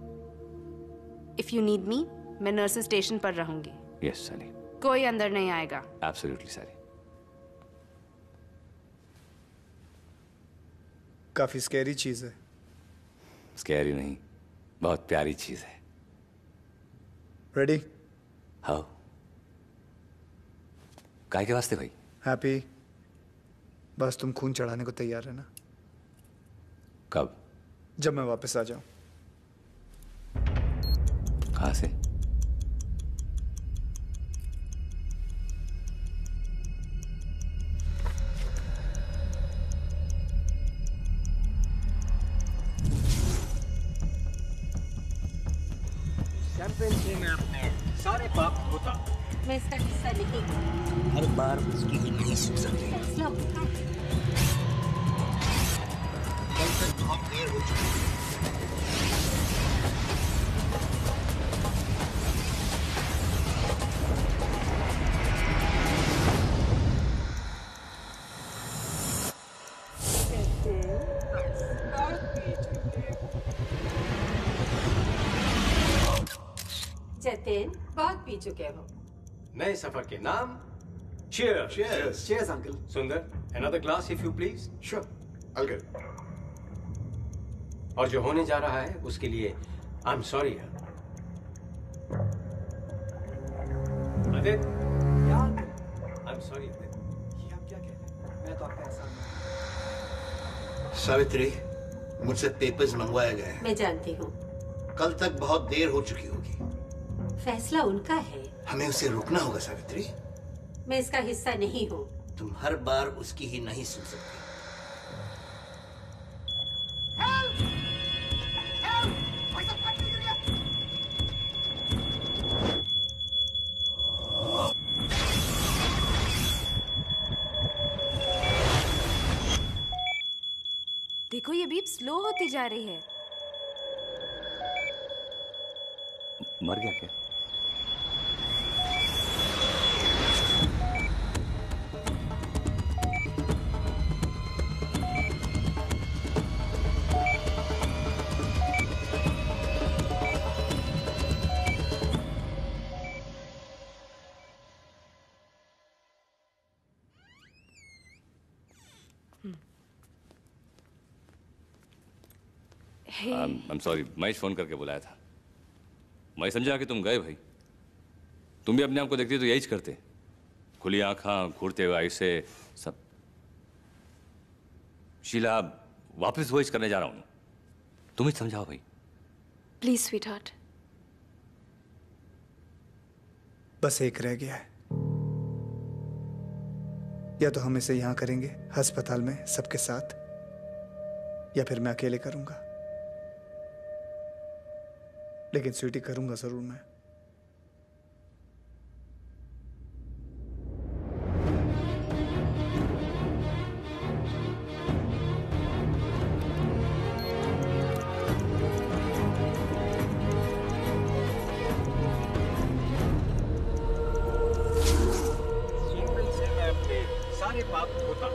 If you need me, मैं नर्सिंग स्टेशन पर रहूंगी। यस साली। कोई अंदर नहीं आएगा। Absolutely साली। काफी स्कैरी चीज है। स्कैरी नहीं, बहुत प्यारी चीज है। रेडी? हाउ? काय के वास्ते भाई? हैप्पी, बस तुम खून चढ़ाने को तैयार है ना? कब? जब मैं वापस आ जाऊं। कहां से? चैंपियन से मैं अपने सारे पाप धोता। मैं इसका हिस्सा नहीं हूं। हर बार उसकी भी नहीं सुन सकती। फैसला होगा। कल तक बहुत देर हो चुकी है। जतिन, बहुत पी चुके हो। नए सफर के नाम Cheers. Cheers. Cheers, uncle. सुंदर, another glass if you please. Sure. I'll get. और जो होने जा रहा है उसके लिए I'm sorry. Aditya, I'm sorry. ये आप क्या कह रहे हैं? मैं तो आपका एहसान मानता हूं। सावित्री, मुझसे पेपर्स मंगवाए गए हैं। मैं जानती हूँ। कल तक बहुत देर हो चुकी होगी। फैसला उनका है। हमें उसे रुकना होगा सावित्री। मैं इसका हिस्सा नहीं हूँ। तुम हर बार उसकी ही नहीं सुन सकती। देखो ये बीप स्लो होती जा रही है। मर गया क्या? I am sorry, Mahesh phone करके बुलाया था। मैं समझा कि तुम गए भाई। तुम भी अपने आप को देखती तो यही करते, खुली आंखें घूरते हुए ऐसे सब। शीला, वापस वॉइस करने जा रहा हूं, तुम ही समझाओ भाई। Please sweetheart. बस एक रह गया है, या तो हम इसे यहां करेंगे अस्पताल में सबके साथ, या फिर मैं अकेले करूंगा। लेकिन स्वीटी करूंगा जरूर मैं। सारे पाप धोता।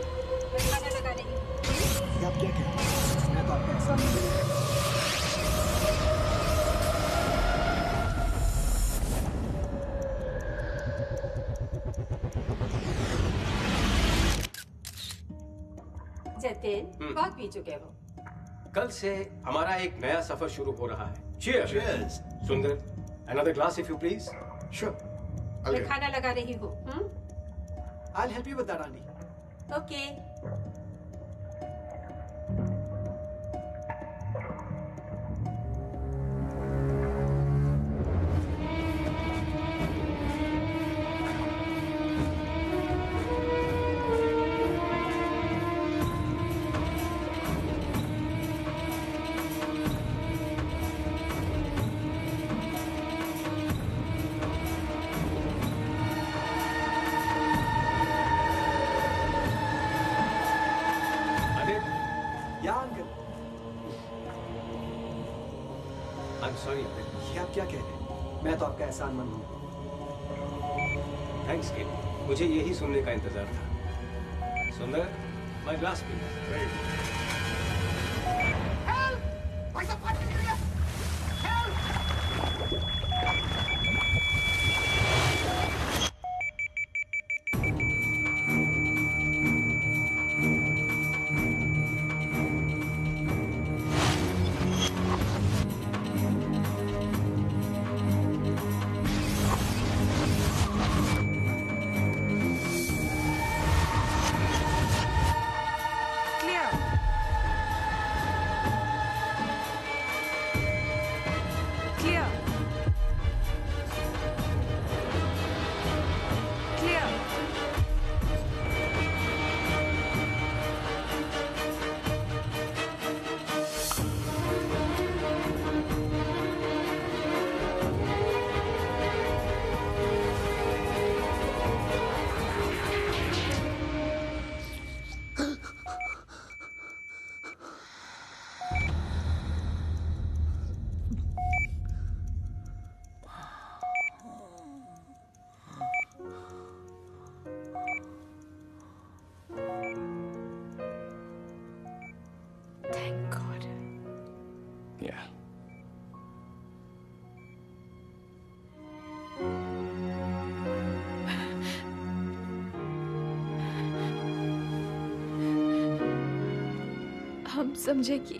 आप क्या कहते हैं? मैं तो आपका एहसान मानता हूं। जतिन, बहुत पी चुके हो। कल से हमारा एक नया सफर शुरू हो रहा है। Cheers. Cheers. सुंदर, another glass if you please. Sure. I'll मैं get. खाना लगा रही हूँ। Hmm? I'll help you with that, Andy. Okay. I'm sorry. ये आप क्या कह रहे हैं? मैं तो आपका एहसान मंद हूँ। थैंक्स किड, मुझे यही सुनने का इंतजार था। सुंदर, my glass please. हम समझे कि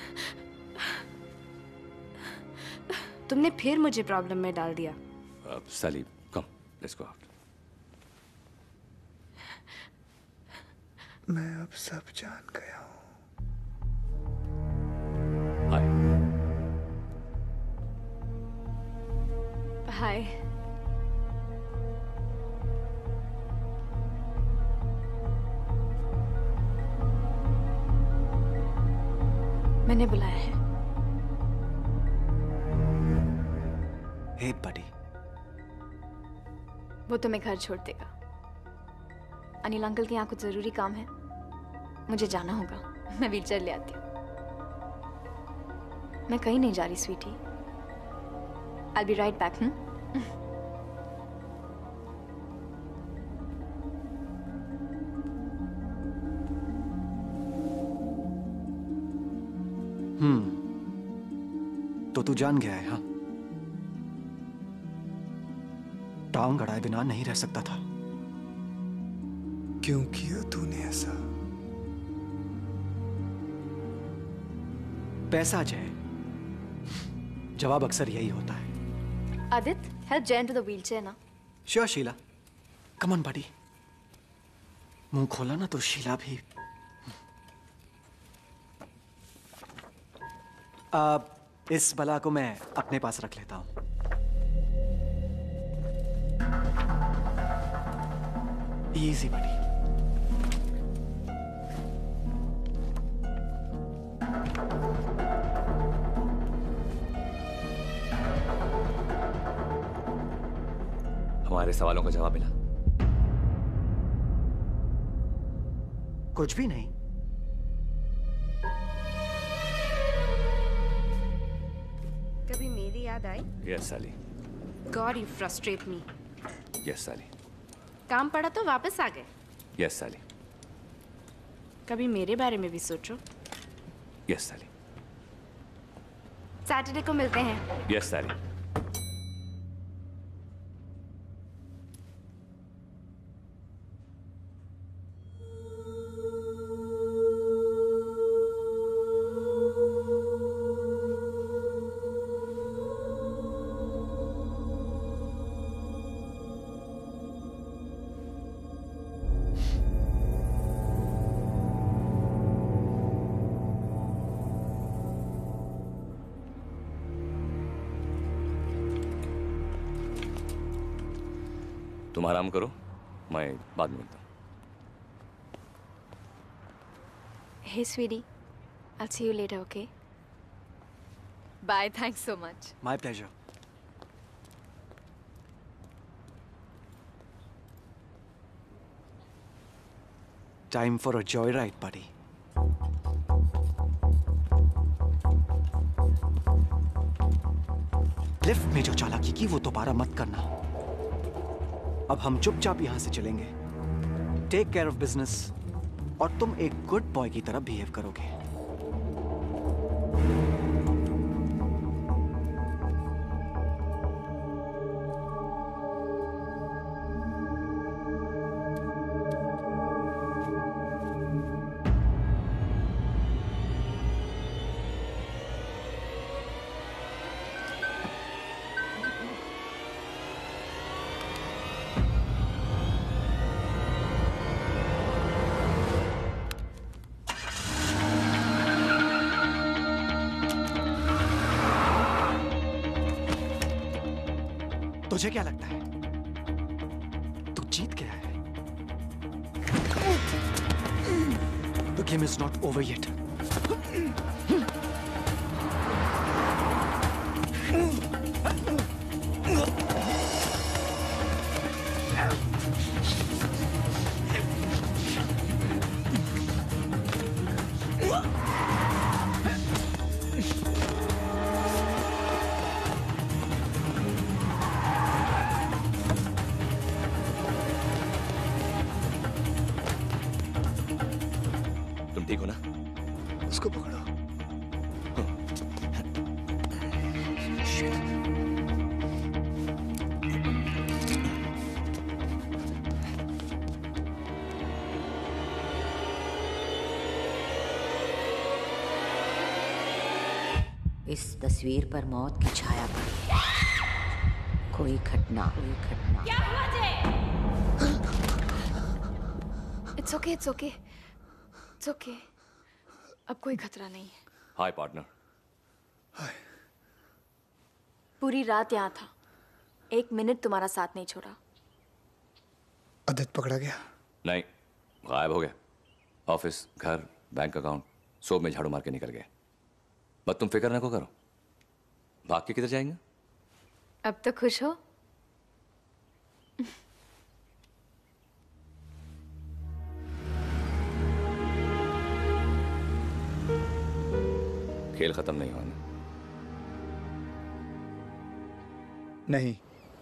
तुमने फिर मुझे प्रॉब्लम में डाल दिया। अब साली, कम, लेट्स गो आउट। मैं अब सब जान गया हूँ। हाय। हाय। मैंने बुलाया है। हे बडी। वो तुम्हें घर छोड़ देगा। अनिल अंकल के यहाँ कुछ जरूरी काम है, मुझे जाना होगा। मैं व्हीलचेयर ले आती हूँ। मैं कहीं नहीं जा रही Sweety. I'll be right back. हम्म? हम्म तो तू जान गया है, हाँ? टांग अड़ाए बिना नहीं रह सकता था। क्यों किया तूने ऐसा? पैसा जय, जवाब अक्सर यही होता है। Aditya, help Jay into the wheelchair ना। Sure Sheela, come on buddy. मुंह खोला ना तो शीला भी। अब इस बला को मैं अपने पास रख लेता हूं। Easy buddy. हमारे सवालों का जवाब मिला? कुछ भी नहीं। कभी मेरी याद आई? Yes Sally. God, you frustrate me. Yes Sally. काम पड़ा तो वापस आ गए। यस साली। कभी मेरे बारे में भी सोचो। यस साली। सैटरडे को मिलते हैं। यस साली। तुम आराम करो, मैं बाद में मिलता हूँ। Hey sweetie, I'll see you later, okay? Bye, thanks so much. My pleasure. Time for a joyride, buddy. Lift में जो चालाकी की वो दोबारा मत करना। अब हम चुपचाप यहां से चलेंगे। टेक केयर ऑफ बिजनेस और तुम एक गुड बॉय की तरह बिहेव करोगे। तुझे क्या लगता है तू जीत गया है? The game is not over yet. ठीक हो ना? उसको पकड़ो। इस तस्वीर पर मौत की छाया पड़ी है। कोई घटना कोई घटना क्या हुआ जे? It's okay, it's okay, it's okay. अब कोई खतरा नहीं है। Hi partner. पूरी रात यहाँ था, एक मिनट तुम्हारा साथ नहीं छोड़ा। आदित्य पकड़ा गया? नहीं, गायब हो गया। ऑफिस, घर, बैंक अकाउंट सब में झाड़ू मार के निकल गए। बस तुम फिक्र न को करो। भाग के किधर जाएंगे? अब तो खुश हो? खेल खत्म नहीं हुआ ना? नहीं।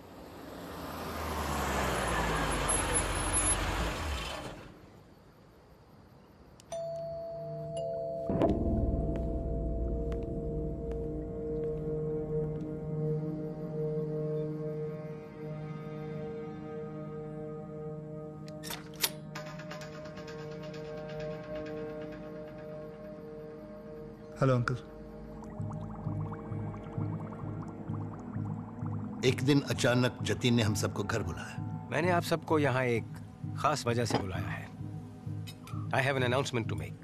Hello uncle. एक दिन अचानक जतिन ने हम सबको घर बुलाया। मैंने आप सबको यहाँ एक खास वजह से बुलाया है। I have an announcement to make.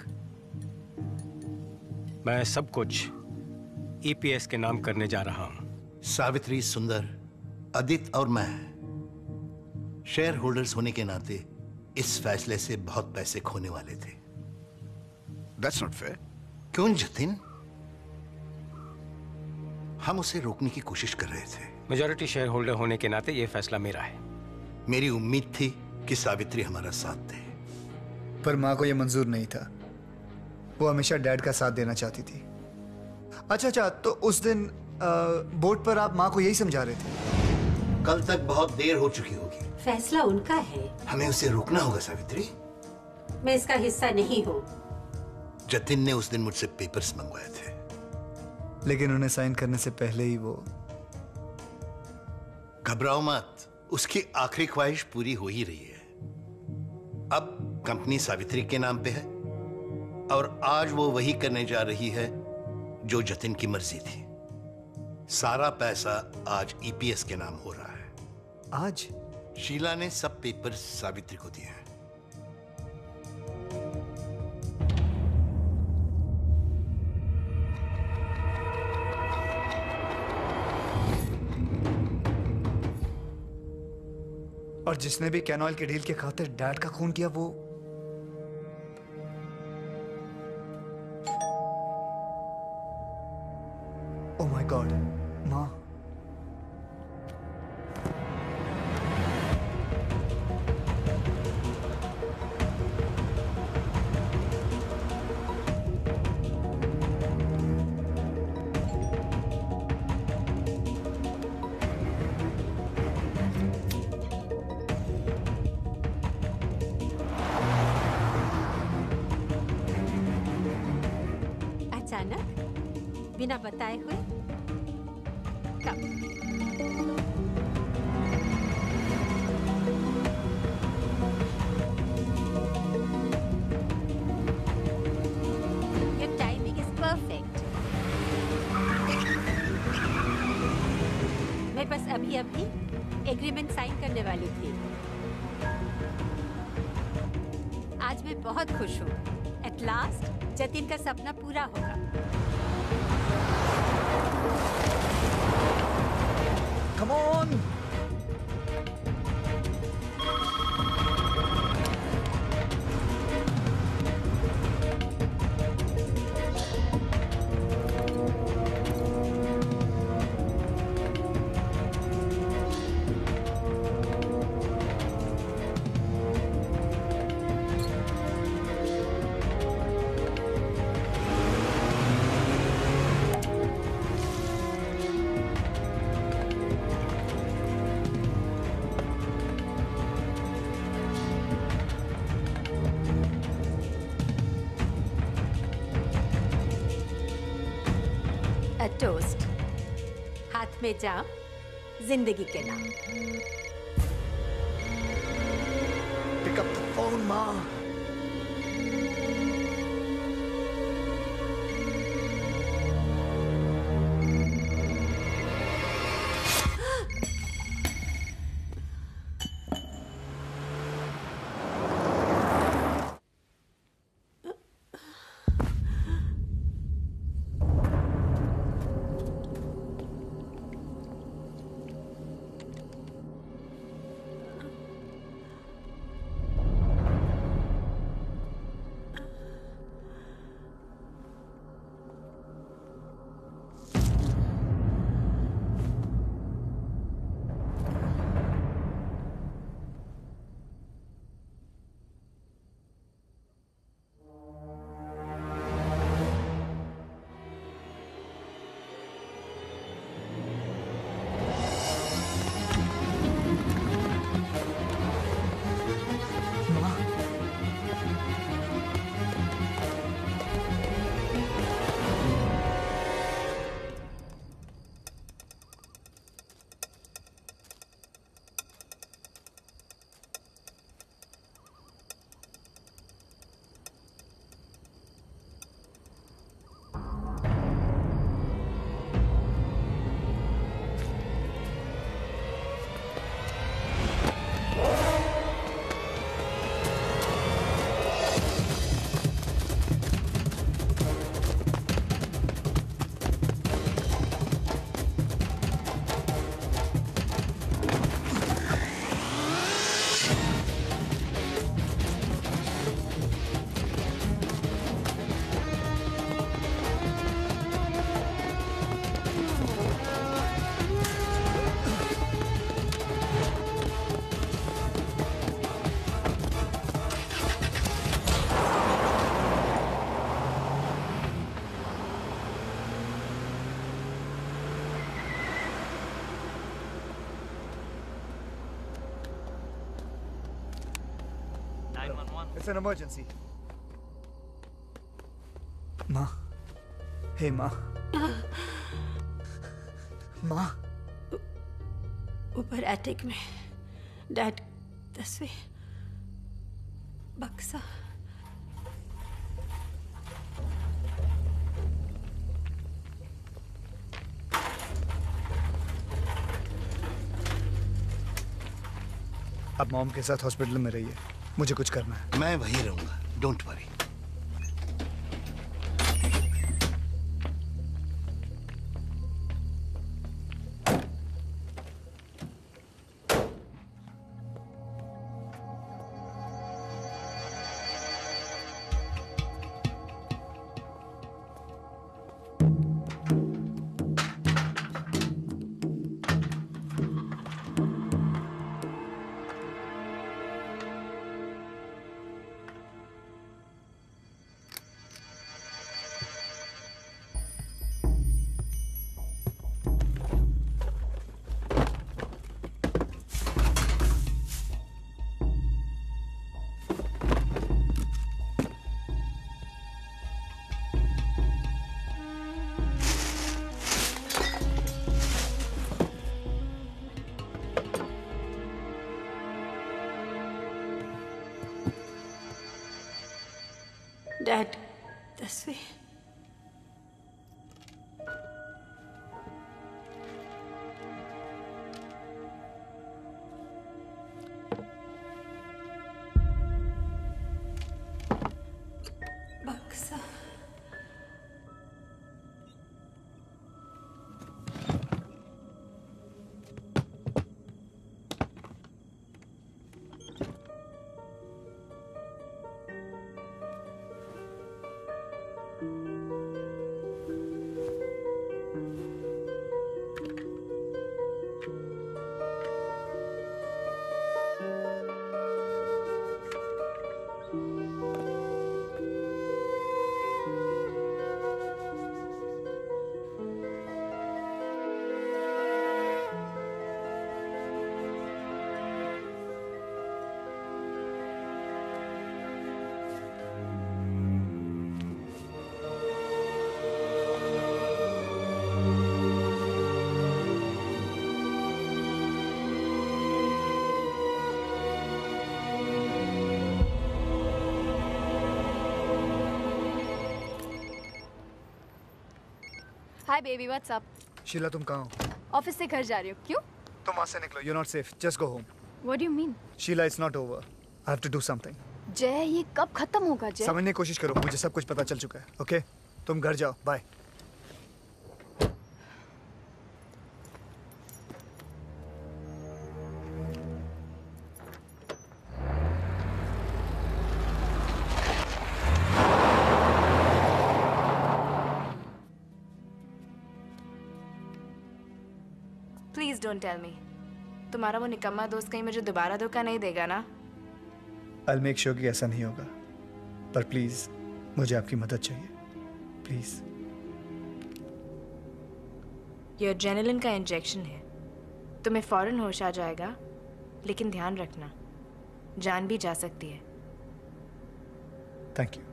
मैं सब कुछ ईपीएस के नाम करने जा रहा हूँ। सावित्री, सुंदर, आदित्य और मैं शेयर होल्डर्स होने के नाते इस फैसले से बहुत पैसे खोने वाले थे। That's not fair. क्यों जतिन? हम उसे रोकने की कोशिश कर रहे थे। मेजॉरिटी शेयर होल्डर होने के नाते यह फैसला मेरा है। मेरी उम्मीद थी कि सावित्री हमारा साथ दे, पर माँ को यह मंजूर नहीं था। वो हमेशा डैड का साथ देना चाहती थी। अच्छा अच्छा, तो उस दिन बोट पर आप माँ को यही समझा रहे थे? कल तक बहुत देर हो चुकी होगी। फैसला उनका है। हमें उसे रोकना होगा सावित्री। मैं इसका हिस्सा नहीं हूँ। जतिन ने उस दिन मुझसे पेपर्स मंगवाए थे, लेकिन उन्हें साइन करने से पहले ही वो। घबराओ मत, उसकी आखिरी ख्वाहिश पूरी हो ही रही है। अब कंपनी सावित्री के नाम पे है और आज वो वही करने जा रही है जो जतिन की मर्जी थी। सारा पैसा आज ईपीएस के नाम हो रहा है। आज शीला ने सब पेपर्स सावित्री को दिए हैं। और जिसने भी कैनॉल की डील के खातिर डैड का खून किया वो ओह माय गॉड, माँ। बिना बताए हुए कब? Your timing is perfect. मैं बस अभी अभी एग्रीमेंट साइन करने वाली थी। आज मैं बहुत खुश हूँ। एट लास्ट जतिन का सपना पूरा होगा। Come on! टोस्ट, हाथ में जाम, जिंदगी के नाम। Pick up the phone, माँ। It's an emergency. माँ, हे माँ, माँ। ऊपर एटिक में डैड तस्वीर बक्सा। आप मॉम के साथ हॉस्पिटल में रहिए, मुझे कुछ करना है। मैं वहीं रहूंगा, डोंट वरी। डैड तस्वीर बक्सा। Hi baby, what's up? Sheela, तुम कहाँ हो? ऑफिस से घर जा रही हो? क्यों? तुम वहाँ से निकलो, you're not safe. Just go home. What do you mean? Sheila, it's not over. I have to do something. जय, ये कब खत्म होगा जय? समझने की कोशिश करो, मुझे सब कुछ पता चल चुका है. ओके? तुम घर जाओ, bye. Please don't tell me, तुम्हारा वो निकम्मा दोस्त कहीं मुझे दोबारा धोखा नहीं देगा ना? I'll make sure कि ऐसा नहीं होगा, पर प्लीज मुझे आपकी मदद चाहिए, प्लीज. ये एड्रेनलिन का इंजेक्शन है, तुम्हें फौरन होश आ जाएगा, लेकिन ध्यान रखना, जान भी जा सकती है. Thank you.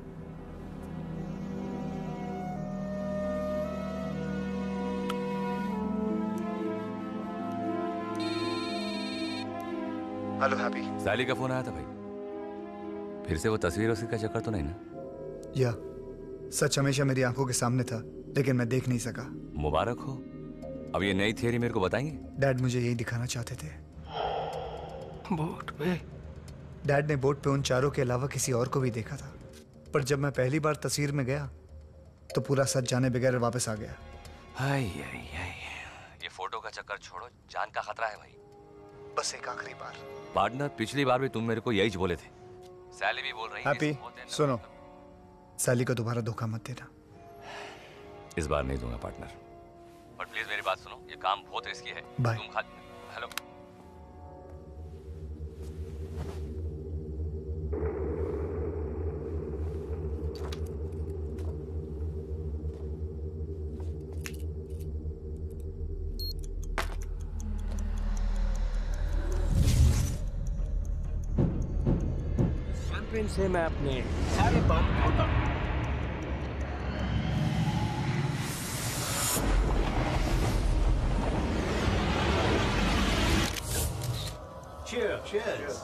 Hello Happy. Sally का फोन आया था भाई. फिर से वो तस्वीर उसका चक्कर तो नहीं ना? या सच हमेशा मेरी आंखों के सामने था, लेकिन मैं देख नहीं सका. मुबारक हो. अब ये नई थियरी मेरे को बताएंगे? डैड मुझे यही दिखाना चाहते थे. बोट पे? डैड ने बोट पे उन चारों के अलावा किसी और को भी देखा था, पर जब मैं पहली बार तस्वीर में गया तो पूरा सच जाने बगैर वापस आ गया. हाय हाय हाय. ये फोटो का चक्कर छोड़ो, जान का खतरा है भाई. बस एक आखिरी बार. पार्टनर, पिछली बार भी तुम मेरे को यही बोले थे. सैली भी बोल रही है. हैप्पी सुनो, सैली को दोबारा धोखा मत देना. इस बार नहीं दूंगा पार्टनर. पर प्लीज मेरी बात सुनो, ये काम बहुत रिस्की है. बाय. तुम खाली. हेलो. शैंपेन से मैं अपने सारे बाल धोता हूँ। Cheers. Cheers.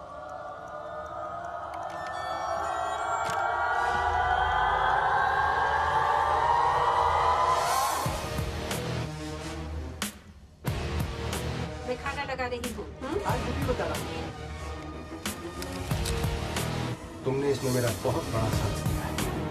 मैं खाना लगा रही हूँ। आज भी बता रहा हूँ। तुमने इसमें मेरा बहुत बड़ा साथ दिया है।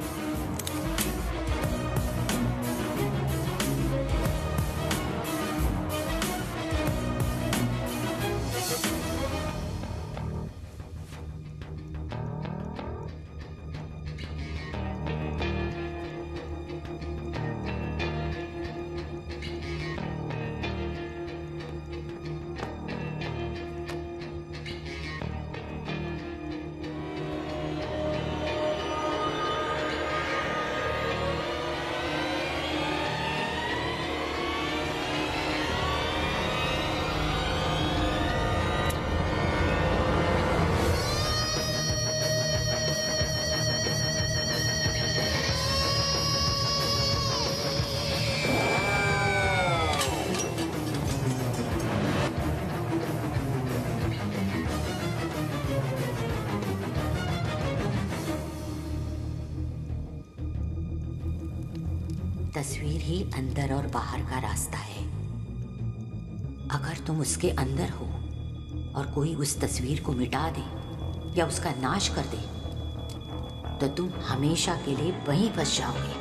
तस्वीर ही अंदर और बाहर का रास्ता है। अगर तुम उसके अंदर हो और कोई उस तस्वीर को मिटा दे या उसका नाश कर दे तो तुम हमेशा के लिए वहीं फंस जाओगे।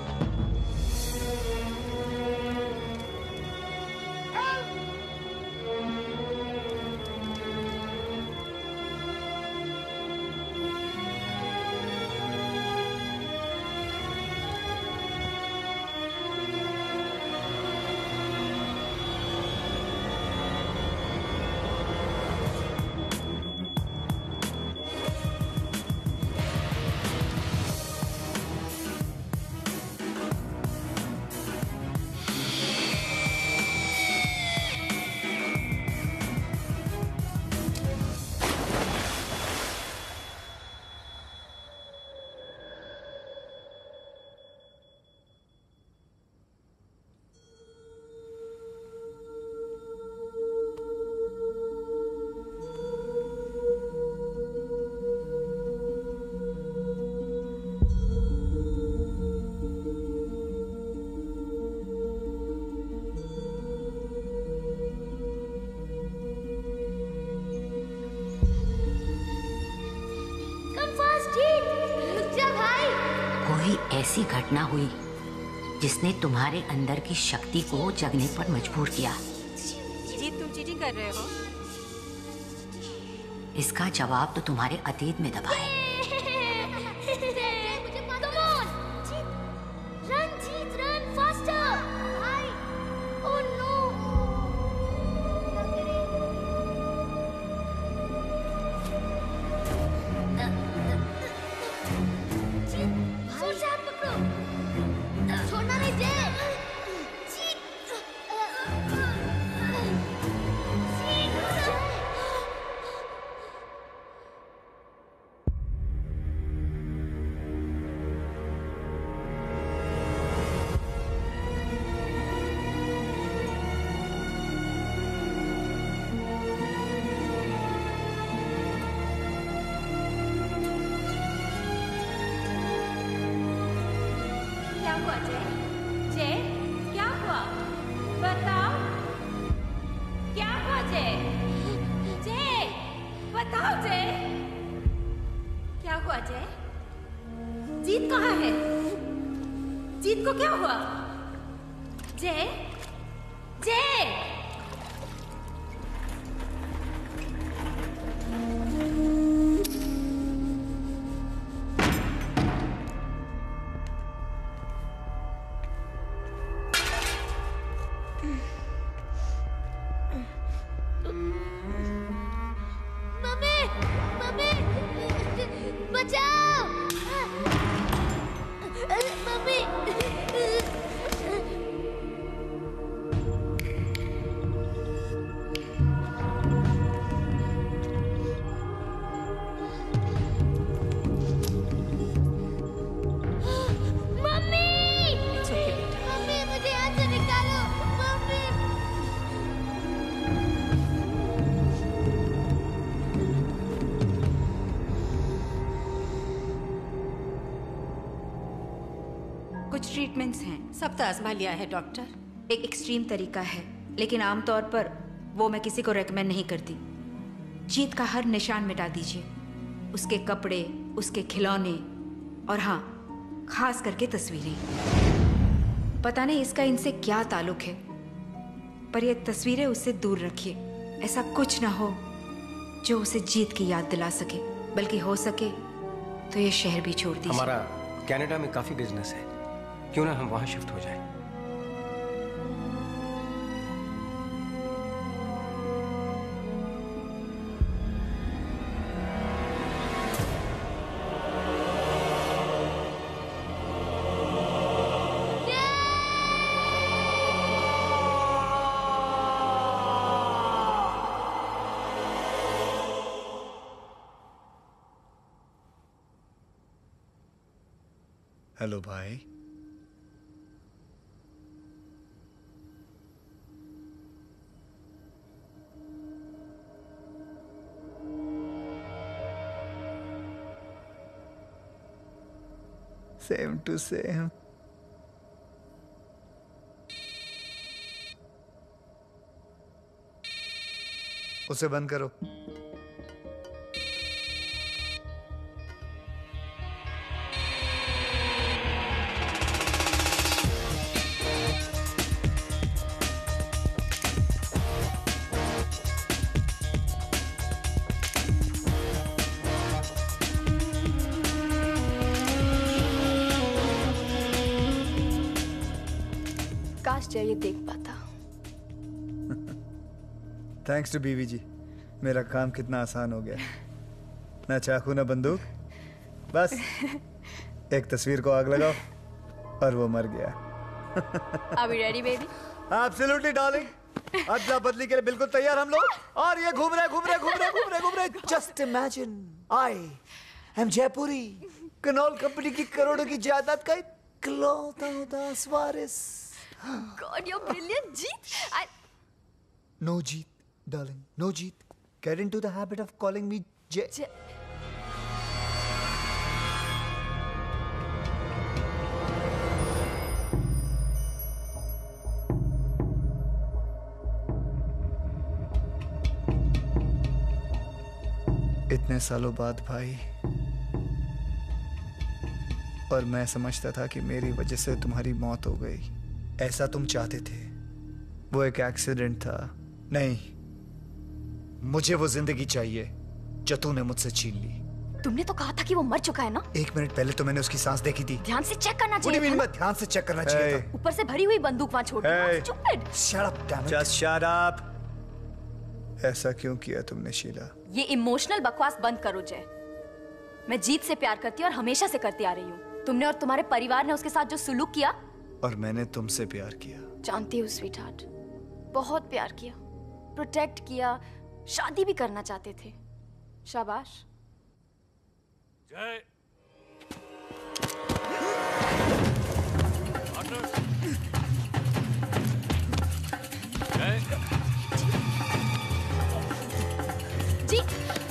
ऐसी घटना हुई जिसने तुम्हारे अंदर की शक्ति को जगने पर मजबूर किया। जी तुम चीटिंग कर रहे हो? इसका जवाब तो तुम्हारे अतीत में दबा है। कुछ ट्रीटमेंट्स हैं। सब तो आजमा लिया है डॉक्टर। एक एक्सट्रीम तरीका है, लेकिन आमतौर पर वो मैं किसी को रेकमेंड नहीं करती। जीत का हर निशान मिटा दीजिए, उसके कपड़े, उसके खिलौने और हाँ, खास करके तस्वीरें। पता नहीं इसका इनसे क्या ताल्लुक है, पर ये तस्वीरें उससे दूर रखिए। ऐसा कुछ ना हो जो उसे जीत की याद दिला सके, बल्कि हो सके तो ये शहर भी छोड़ दीजिए। हमारा कनाडा में काफी बिजनेस है, क्यों ना हम वहां शिफ्ट हो जाएं? हेलो भाई। Same to same. उसे बंद करो। चाहिए देख पाता। थैंक्स टू बीवी जी, मेरा काम कितना आसान हो गया। ना चाकू ना बंदूक, बस एक तस्वीर को आग लगाओ और वो मर गया। Are we ready, baby? Absolutely, darling. अदला बदली के लिए बिल्कुल तैयार हम लोग। और ये घूम रहे घूम रहे घूम रहे घूम रहे घूम रहे। Just imagine, I am Jaipuri, कनौल कंपनी की करोड़ों की जायदाद का इकलौता उदास वारिस। God, you're brilliant, Jeet. I... No, Jeet, darling. No, Jeet. Get into the habit of calling me Jay. Jay. इतने सालों बाद भाई, और मैं समझता था कि मेरी वजह से तुम्हारी मौत हो गई। ऐसा तुम चाहते थे, वो एक एक्सीडेंट था। नहीं, मुझे वो जिंदगी चाहिए जो तूने मुझसे छीन ली। तुमने तो कहा था कि वो मर चुका है ना? एक मिनट पहले तो मैंने उसकी सांस देखी थी। ध्यान से चेक करना चाहिए था। मैं ध्यान से चेक करना चाहिए था। ऊपर से भरी हुई बंदूक वहां छोड़ दी। Stupid. Shut up, damn it. Just shut up. ऐसा क्यों किया तुमने शीला? ये इमोशनल बकवास बंद करो जय। मैं जीत से प्यार करती हूँ और हमेशा से करती आ रही हूँ। तुमने और तुम्हारे परिवार ने उसके साथ जो सुलूक किया, और मैंने तुमसे प्यार किया। जानती हूँ स्वीटहार्ट, बहुत प्यार किया, प्रोटेक्ट किया, शादी भी करना चाहते थे। शाबाश। Jay. Ji.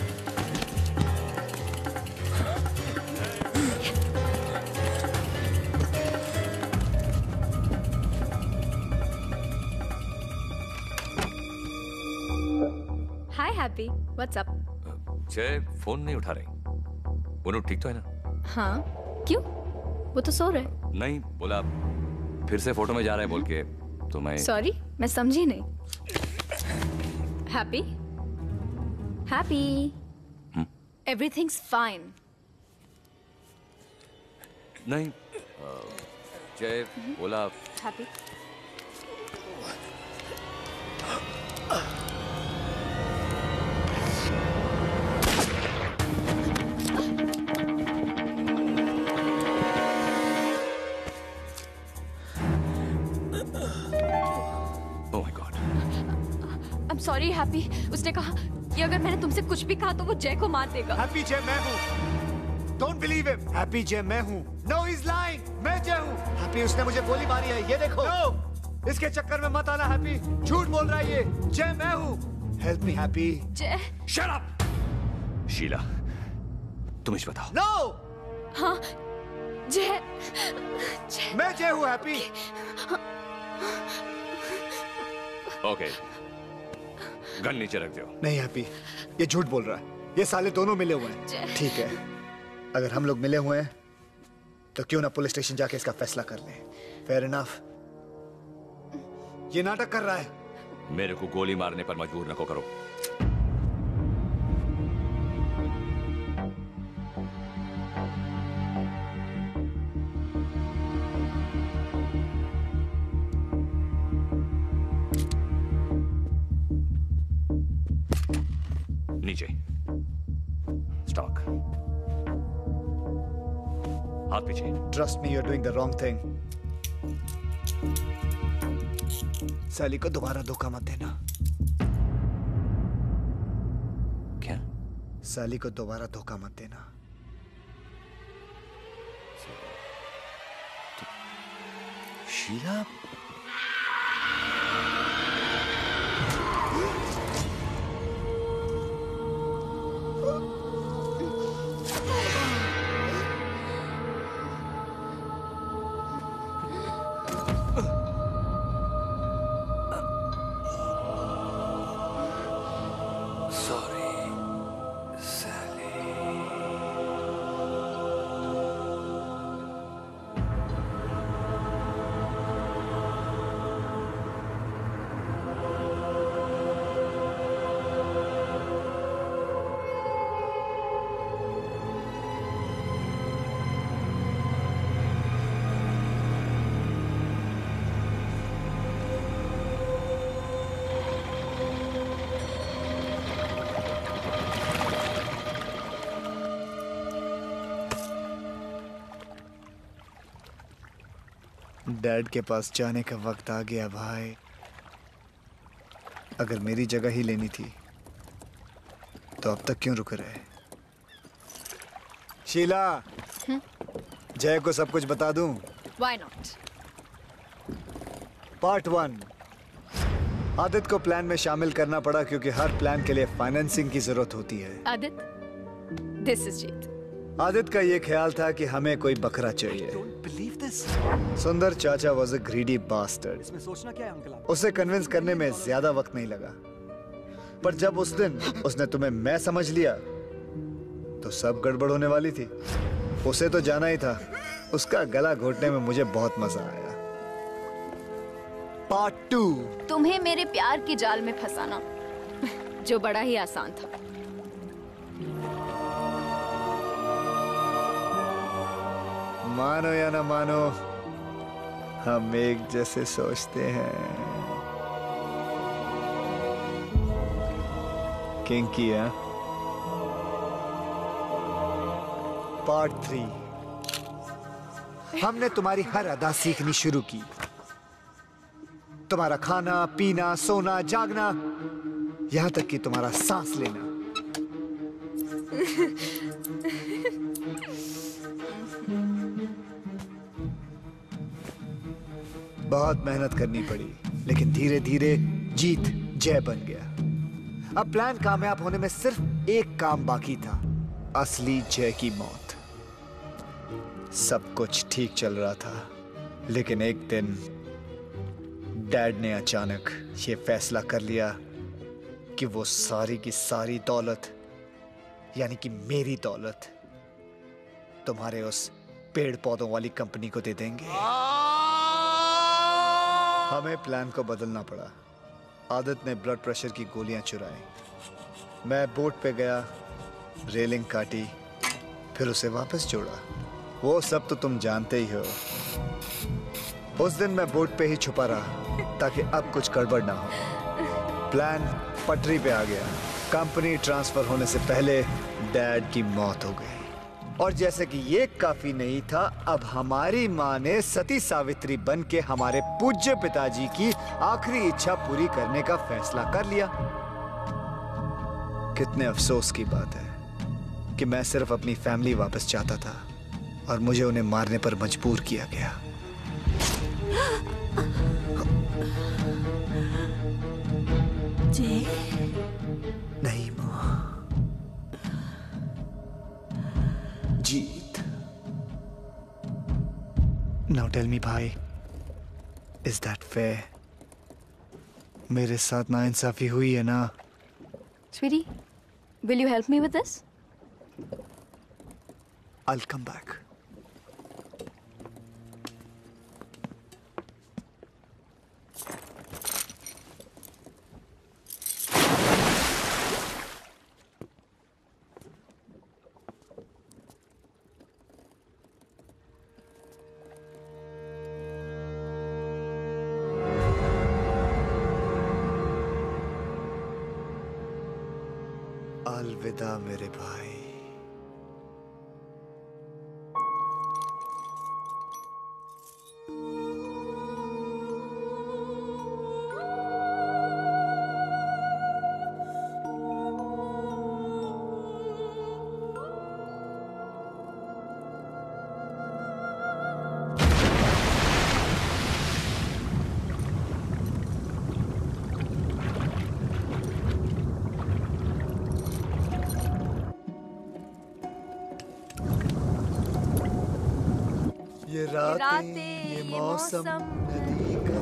Hi, Happy. What's up? Jay phone नहीं उठा रही। वो ठीक तो है ना? हाँ, क्यों? वो तो सो रहे। नहीं, बोला फिर से फोटो में जा रहा है बोल के, तो मैं सॉरी, मैं समझी नहीं। हैप्पी? हैप्पी? Everything's fine. नहीं, जय बोला हैप्पी? सॉरी हैप्पी, उसने कहा कि अगर मैंने तुमसे कुछ भी कहा तो वो जय को मार देगा। हैप्पी जय मैं हूँ। Don't believe him. हैप्पी जय मैं हूँ। No, he's lying. मैं जय हूँ। हैप्पी उसने मुझे गोली मारी है, ये देखो। No, इसके चक्कर में मत आना हैप्पी। झूठ बोल रहा है ये। जय मैं हूँ। Help me Happy. Jay. Shut up. Sheela, तुम इसे बताओ। No. हाँ, जय। मैं जय हूँ हैप्पी। ओके, गन नीचे रख दो। नहीं हैप्पी, ये झूठ बोल रहा है। ये साले दोनों मिले हुए हैं। ठीक है, अगर हम लोग मिले हुए हैं तो क्यों ना पुलिस स्टेशन जाके इसका फैसला कर लें। Fair enough. ये नाटक कर रहा है। मेरे को गोली मारने पर मजबूर न को करो। नीचे स्टॉक, हाथ पीछे। Trust me, you are doing the wrong thing. Sally को दोबारा धोखा मत देना। क्या? सैली को दोबारा धोखा मत देना। शीला, डैड के पास जाने का वक्त आ गया भाई। अगर मेरी जगह ही लेनी थी तो अब तक क्यों रुके रहे? शीला, जय को सब कुछ बता दूं? Why not? Part one, Aditya को प्लान में शामिल करना पड़ा क्योंकि हर प्लान के लिए फाइनेंसिंग की जरूरत होती है। आदित्य, this is जीत। आदित्य का ये ख्याल था कि हमें कोई बकरा चाहिए। सुंदर चाचा वॉज अ ग्रीडी बास्टर्ड। इसमें सोचना क्या है अंकल? उसे कन्विंस करने में ज्यादा वक्त नहीं लगा, पर जब उस दिन उसने तुम्हें मैं समझ लिया तो सब गड़बड़ होने वाली थी। उसे तो जाना ही था। उसका गला घोटने में मुझे बहुत मजा आया। पार्ट टू, तुम्हें मेरे प्यार की जाल में फंसाना, जो बड़ा ही आसान था। मानो या ना मानो, हम एक जैसे सोचते हैं। किंकी है। पार्ट थ्री, हमने तुम्हारी हर अदा सीखनी शुरू की। तुम्हारा खाना, पीना, सोना, जागना, यहां तक कि तुम्हारा सांस लेना। बहुत मेहनत करनी पड़ी, लेकिन धीरे धीरे जीत जय बन गया। अब प्लान कामयाब होने में सिर्फ एक काम बाकी था, असली जय की मौत। सब कुछ ठीक चल रहा था, लेकिन एक दिन डैड ने अचानक ये फैसला कर लिया कि वो सारी की सारी दौलत, यानी कि मेरी दौलत, तुम्हारे उस पेड़ पौधों वाली कंपनी को दे देंगे। हमें प्लान को बदलना पड़ा। आदित्य ने ब्लड प्रेशर की गोलियां चुराई। मैं बोट पे गया, रेलिंग काटी, फिर उसे वापस जोड़ा। वो सब तो तुम जानते ही हो। उस दिन मैं बोट पे ही छुपा रहा ताकि अब कुछ गड़बड़ ना हो। प्लान पटरी पे आ गया। कंपनी ट्रांसफर होने से पहले डैड की मौत हो गई। और जैसे कि ये काफी नहीं था, अब हमारी माँ ने सती सावित्री बन के हमारे पूज्य पिताजी की आखिरी इच्छा पूरी करने का फैसला कर लिया। कितने अफसोस की बात है कि मैं सिर्फ अपनी फैमिली वापस चाहता था और मुझे उन्हें मारने पर मजबूर किया गया। जय? नहीं माँ, जीत। Now tell me, भाई, is that fair? मेरे साथ नाइंसाफी हुई है ना? Sweetie, will you help me with this? I'll come back. अलविदा मेरे भाई। ये रातें, ये मौसम, नदी का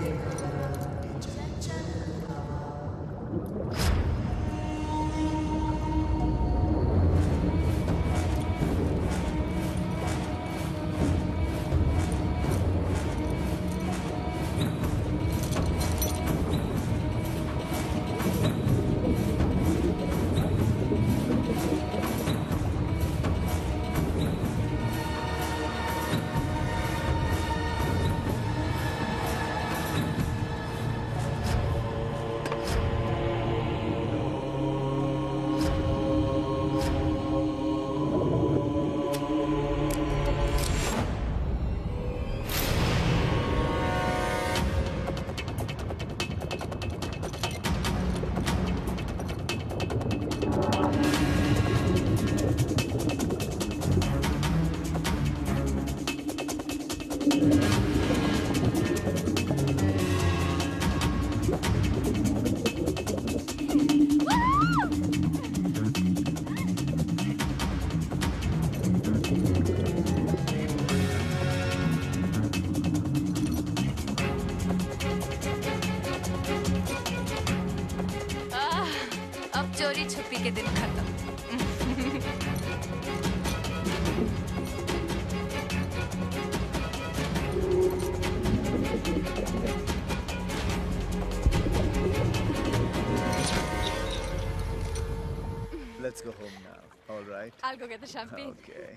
चोरी छुपी के दिन खत्म। Let's go home now. All right. I'll go get the champagne. Okay.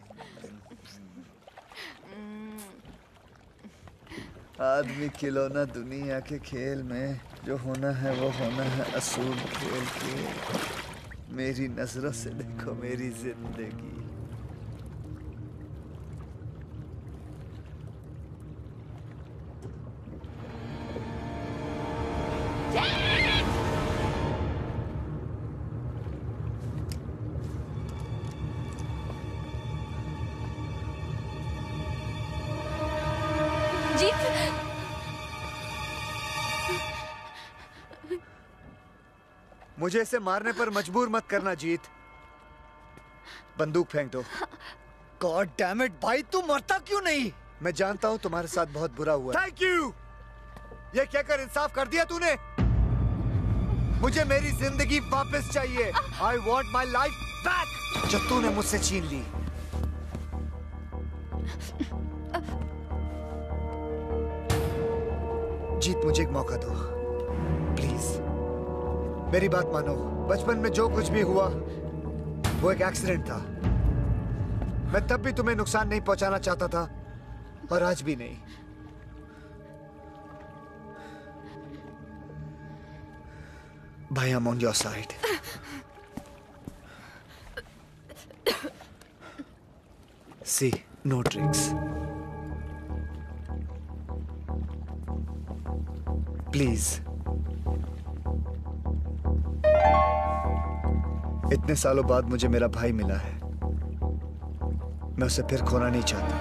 आदमी खिलौना दुनिया के खेल में जो होना है वो होना है असूल खेल के। मेरी नजरों से देखो मेरी जिंदगी। मुझे इसे मारने पर मजबूर मत करना जीत। बंदूक फेंक दो। गॉड डैम इट भाई, तू मरता क्यों नहीं? मैं जानता हूं तुम्हारे साथ बहुत बुरा हुआ। Thank you. ये कहकर इंसाफ कर दिया तूने। मुझे मेरी जिंदगी वापस चाहिए। I want my life back जो तूने मुझसे छीन ली। जीत, मुझे एक मौका दो प्लीज। मेरी बात मानो, बचपन में जो कुछ भी हुआ वो एक एक्सीडेंट था। मैं तब भी तुम्हें नुकसान नहीं पहुंचाना चाहता था और आज भी नहीं। भाई, I'm on your side. See, no tricks. Please. इतने सालों बाद मुझे मेरा भाई मिला है। मैं उसे फिर खोना नहीं चाहता।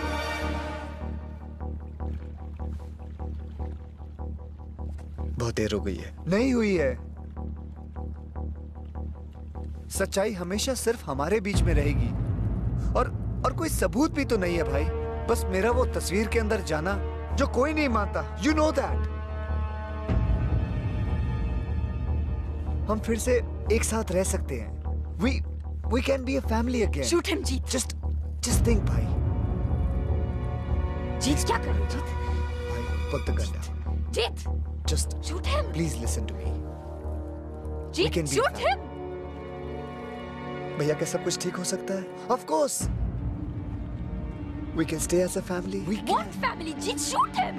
बहुत देर हो गई है। नहीं हुई है। सच्चाई हमेशा सिर्फ हमारे बीच में रहेगी और और कोई सबूत भी तो नहीं है भाई। बस मेरा वो तस्वीर के अंदर जाना जो कोई नहीं मानता। You know that. हम फिर से एक साथ रह सकते हैं। We we can be a family again. Shoot him Jeet. Just just think भाई। जीत क्या करूं जीत? भाई put the gun down. Jeet. Just shoot him. Please listen to me. Jeet shoot him. भैया क्या सब कुछ ठीक हो सकता है? Of course. We can stay as a family. We can. What family? Jeet, shoot him!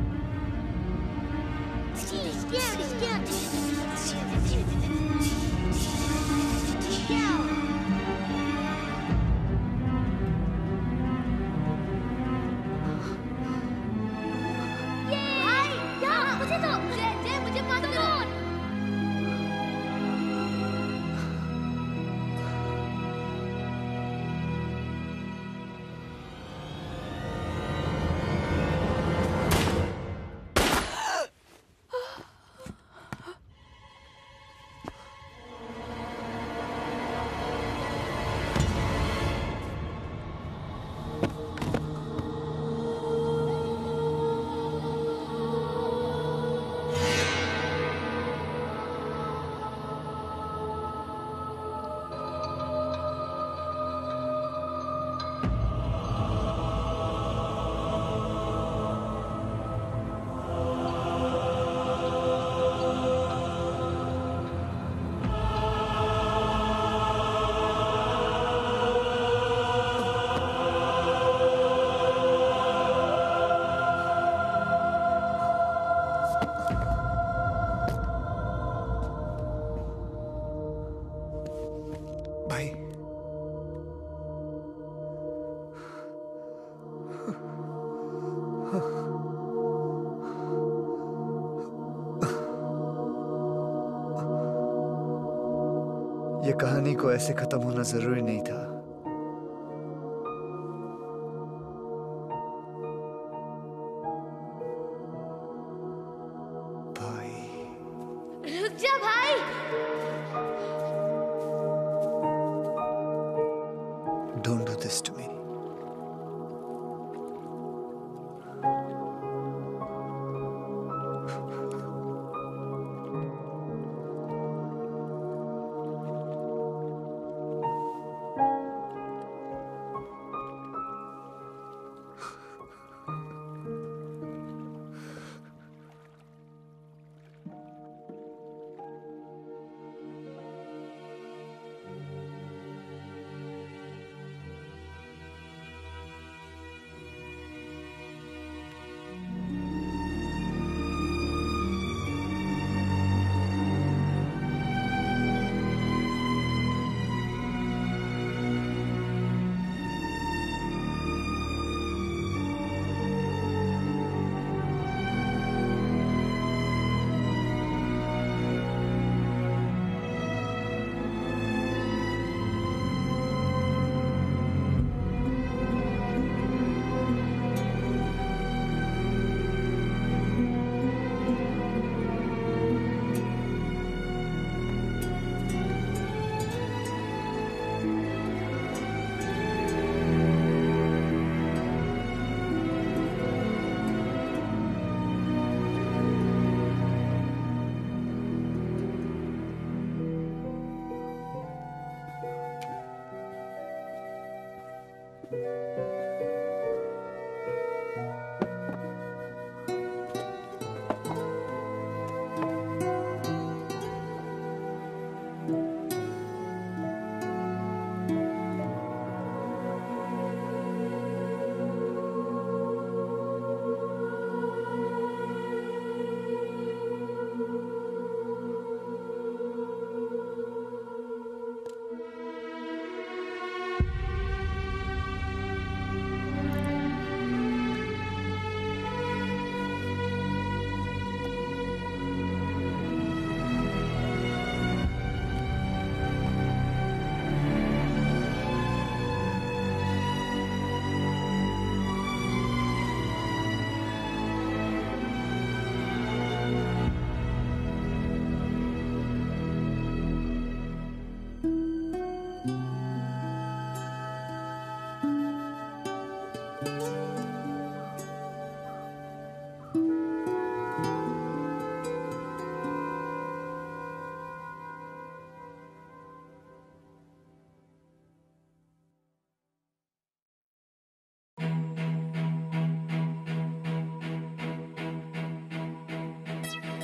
भाई, क्या? मुझे दो। जय, जय, मुझे मत दो। भाई ये कहानी को ऐसे खत्म होना जरूरी नहीं था। रुक जा भाई। Don't do this to me.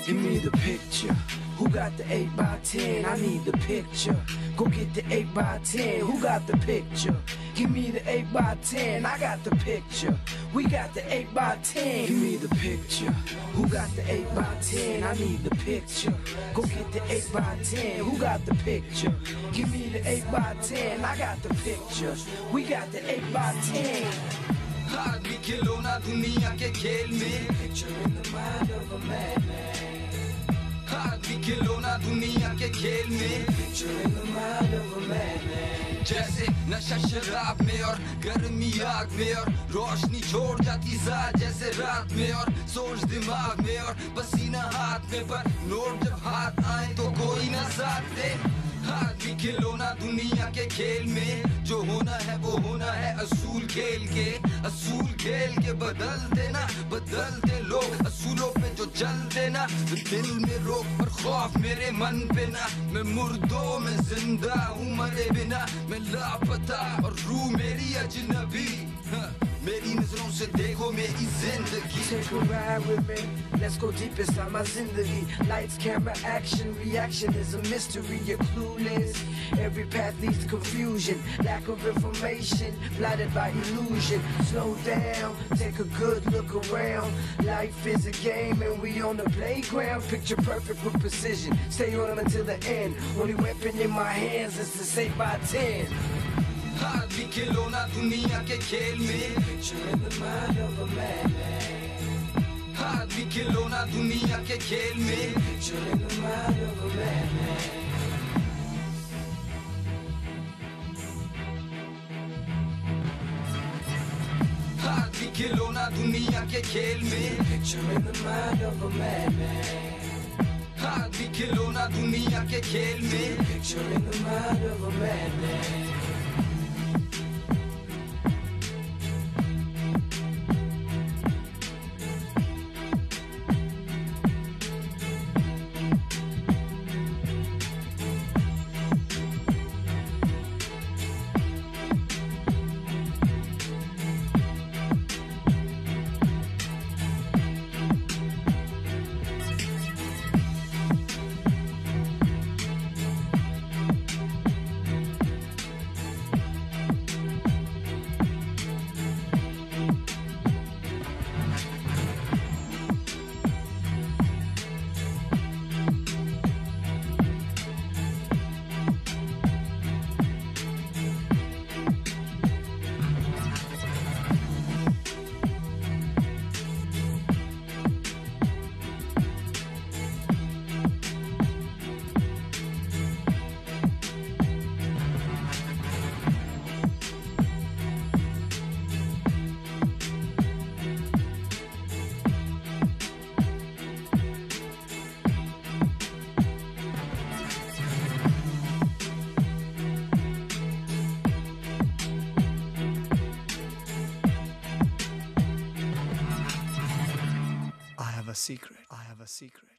Give me the picture. Who got the eight by ten? I need the picture. Go get the eight by ten. Who got the picture? Give me the eight by ten. I got the picture. We got the eight by ten. Give me the picture. Who got the eight by ten? I need the picture. Go get the eight by ten. Who got the picture? Give me the eight by ten. I got the picture. We got the eight by ten. आदमी खिलौना दुनिया के खेल में Picture in the mind of a madman. आदमी खिलौना दुनिया के खेल में Picture in the mind of a madman. जैसे नशा शराब में और गर्मी आग में और रोशनी छोड़ जाती साथ जैसे रात में और सोच दिमाग में और पसीना हाथ में पर नोट जब हाथ आए तो कोई ना साथ दे आदमी खिलौना दुनिया के खेल में जो होना है वो होना है असूल खेल के असूल खेल के बदलते ना बदलते लोग असूलों पे जो चलते ना दिल में रोक और खौफ मेरे मन पे ना मैं मुर्दों में जिंदा हूँ मरे बिना मैं लापता और रूह मेरी अजनबी मेरी नजरों से देखो मेरी जिंदगी Take a ride with me, let's go deep inside my zindagi. Lights, camera, action, reaction is a mystery. You're clueless, every path leads to confusion. Lack of information, blinded by illusion. Slow down, take a good look around. Life is a game and we on the playground. Picture perfect with precision, stay on them until the end. Only weapon in my hands is to save by ten. आदमी खिलौना दुनिया के खेल में Picture in the mind of a madman. आदमी खिलौना दुनिया के खेल में Picture in the mind of a madman. आदमी खिलौना दुनिया के खेल में Picture in the mind of a madman. आदमी खिलौना दुनिया के खेल में Picture in the mind of a madman. A secret. I have a secret.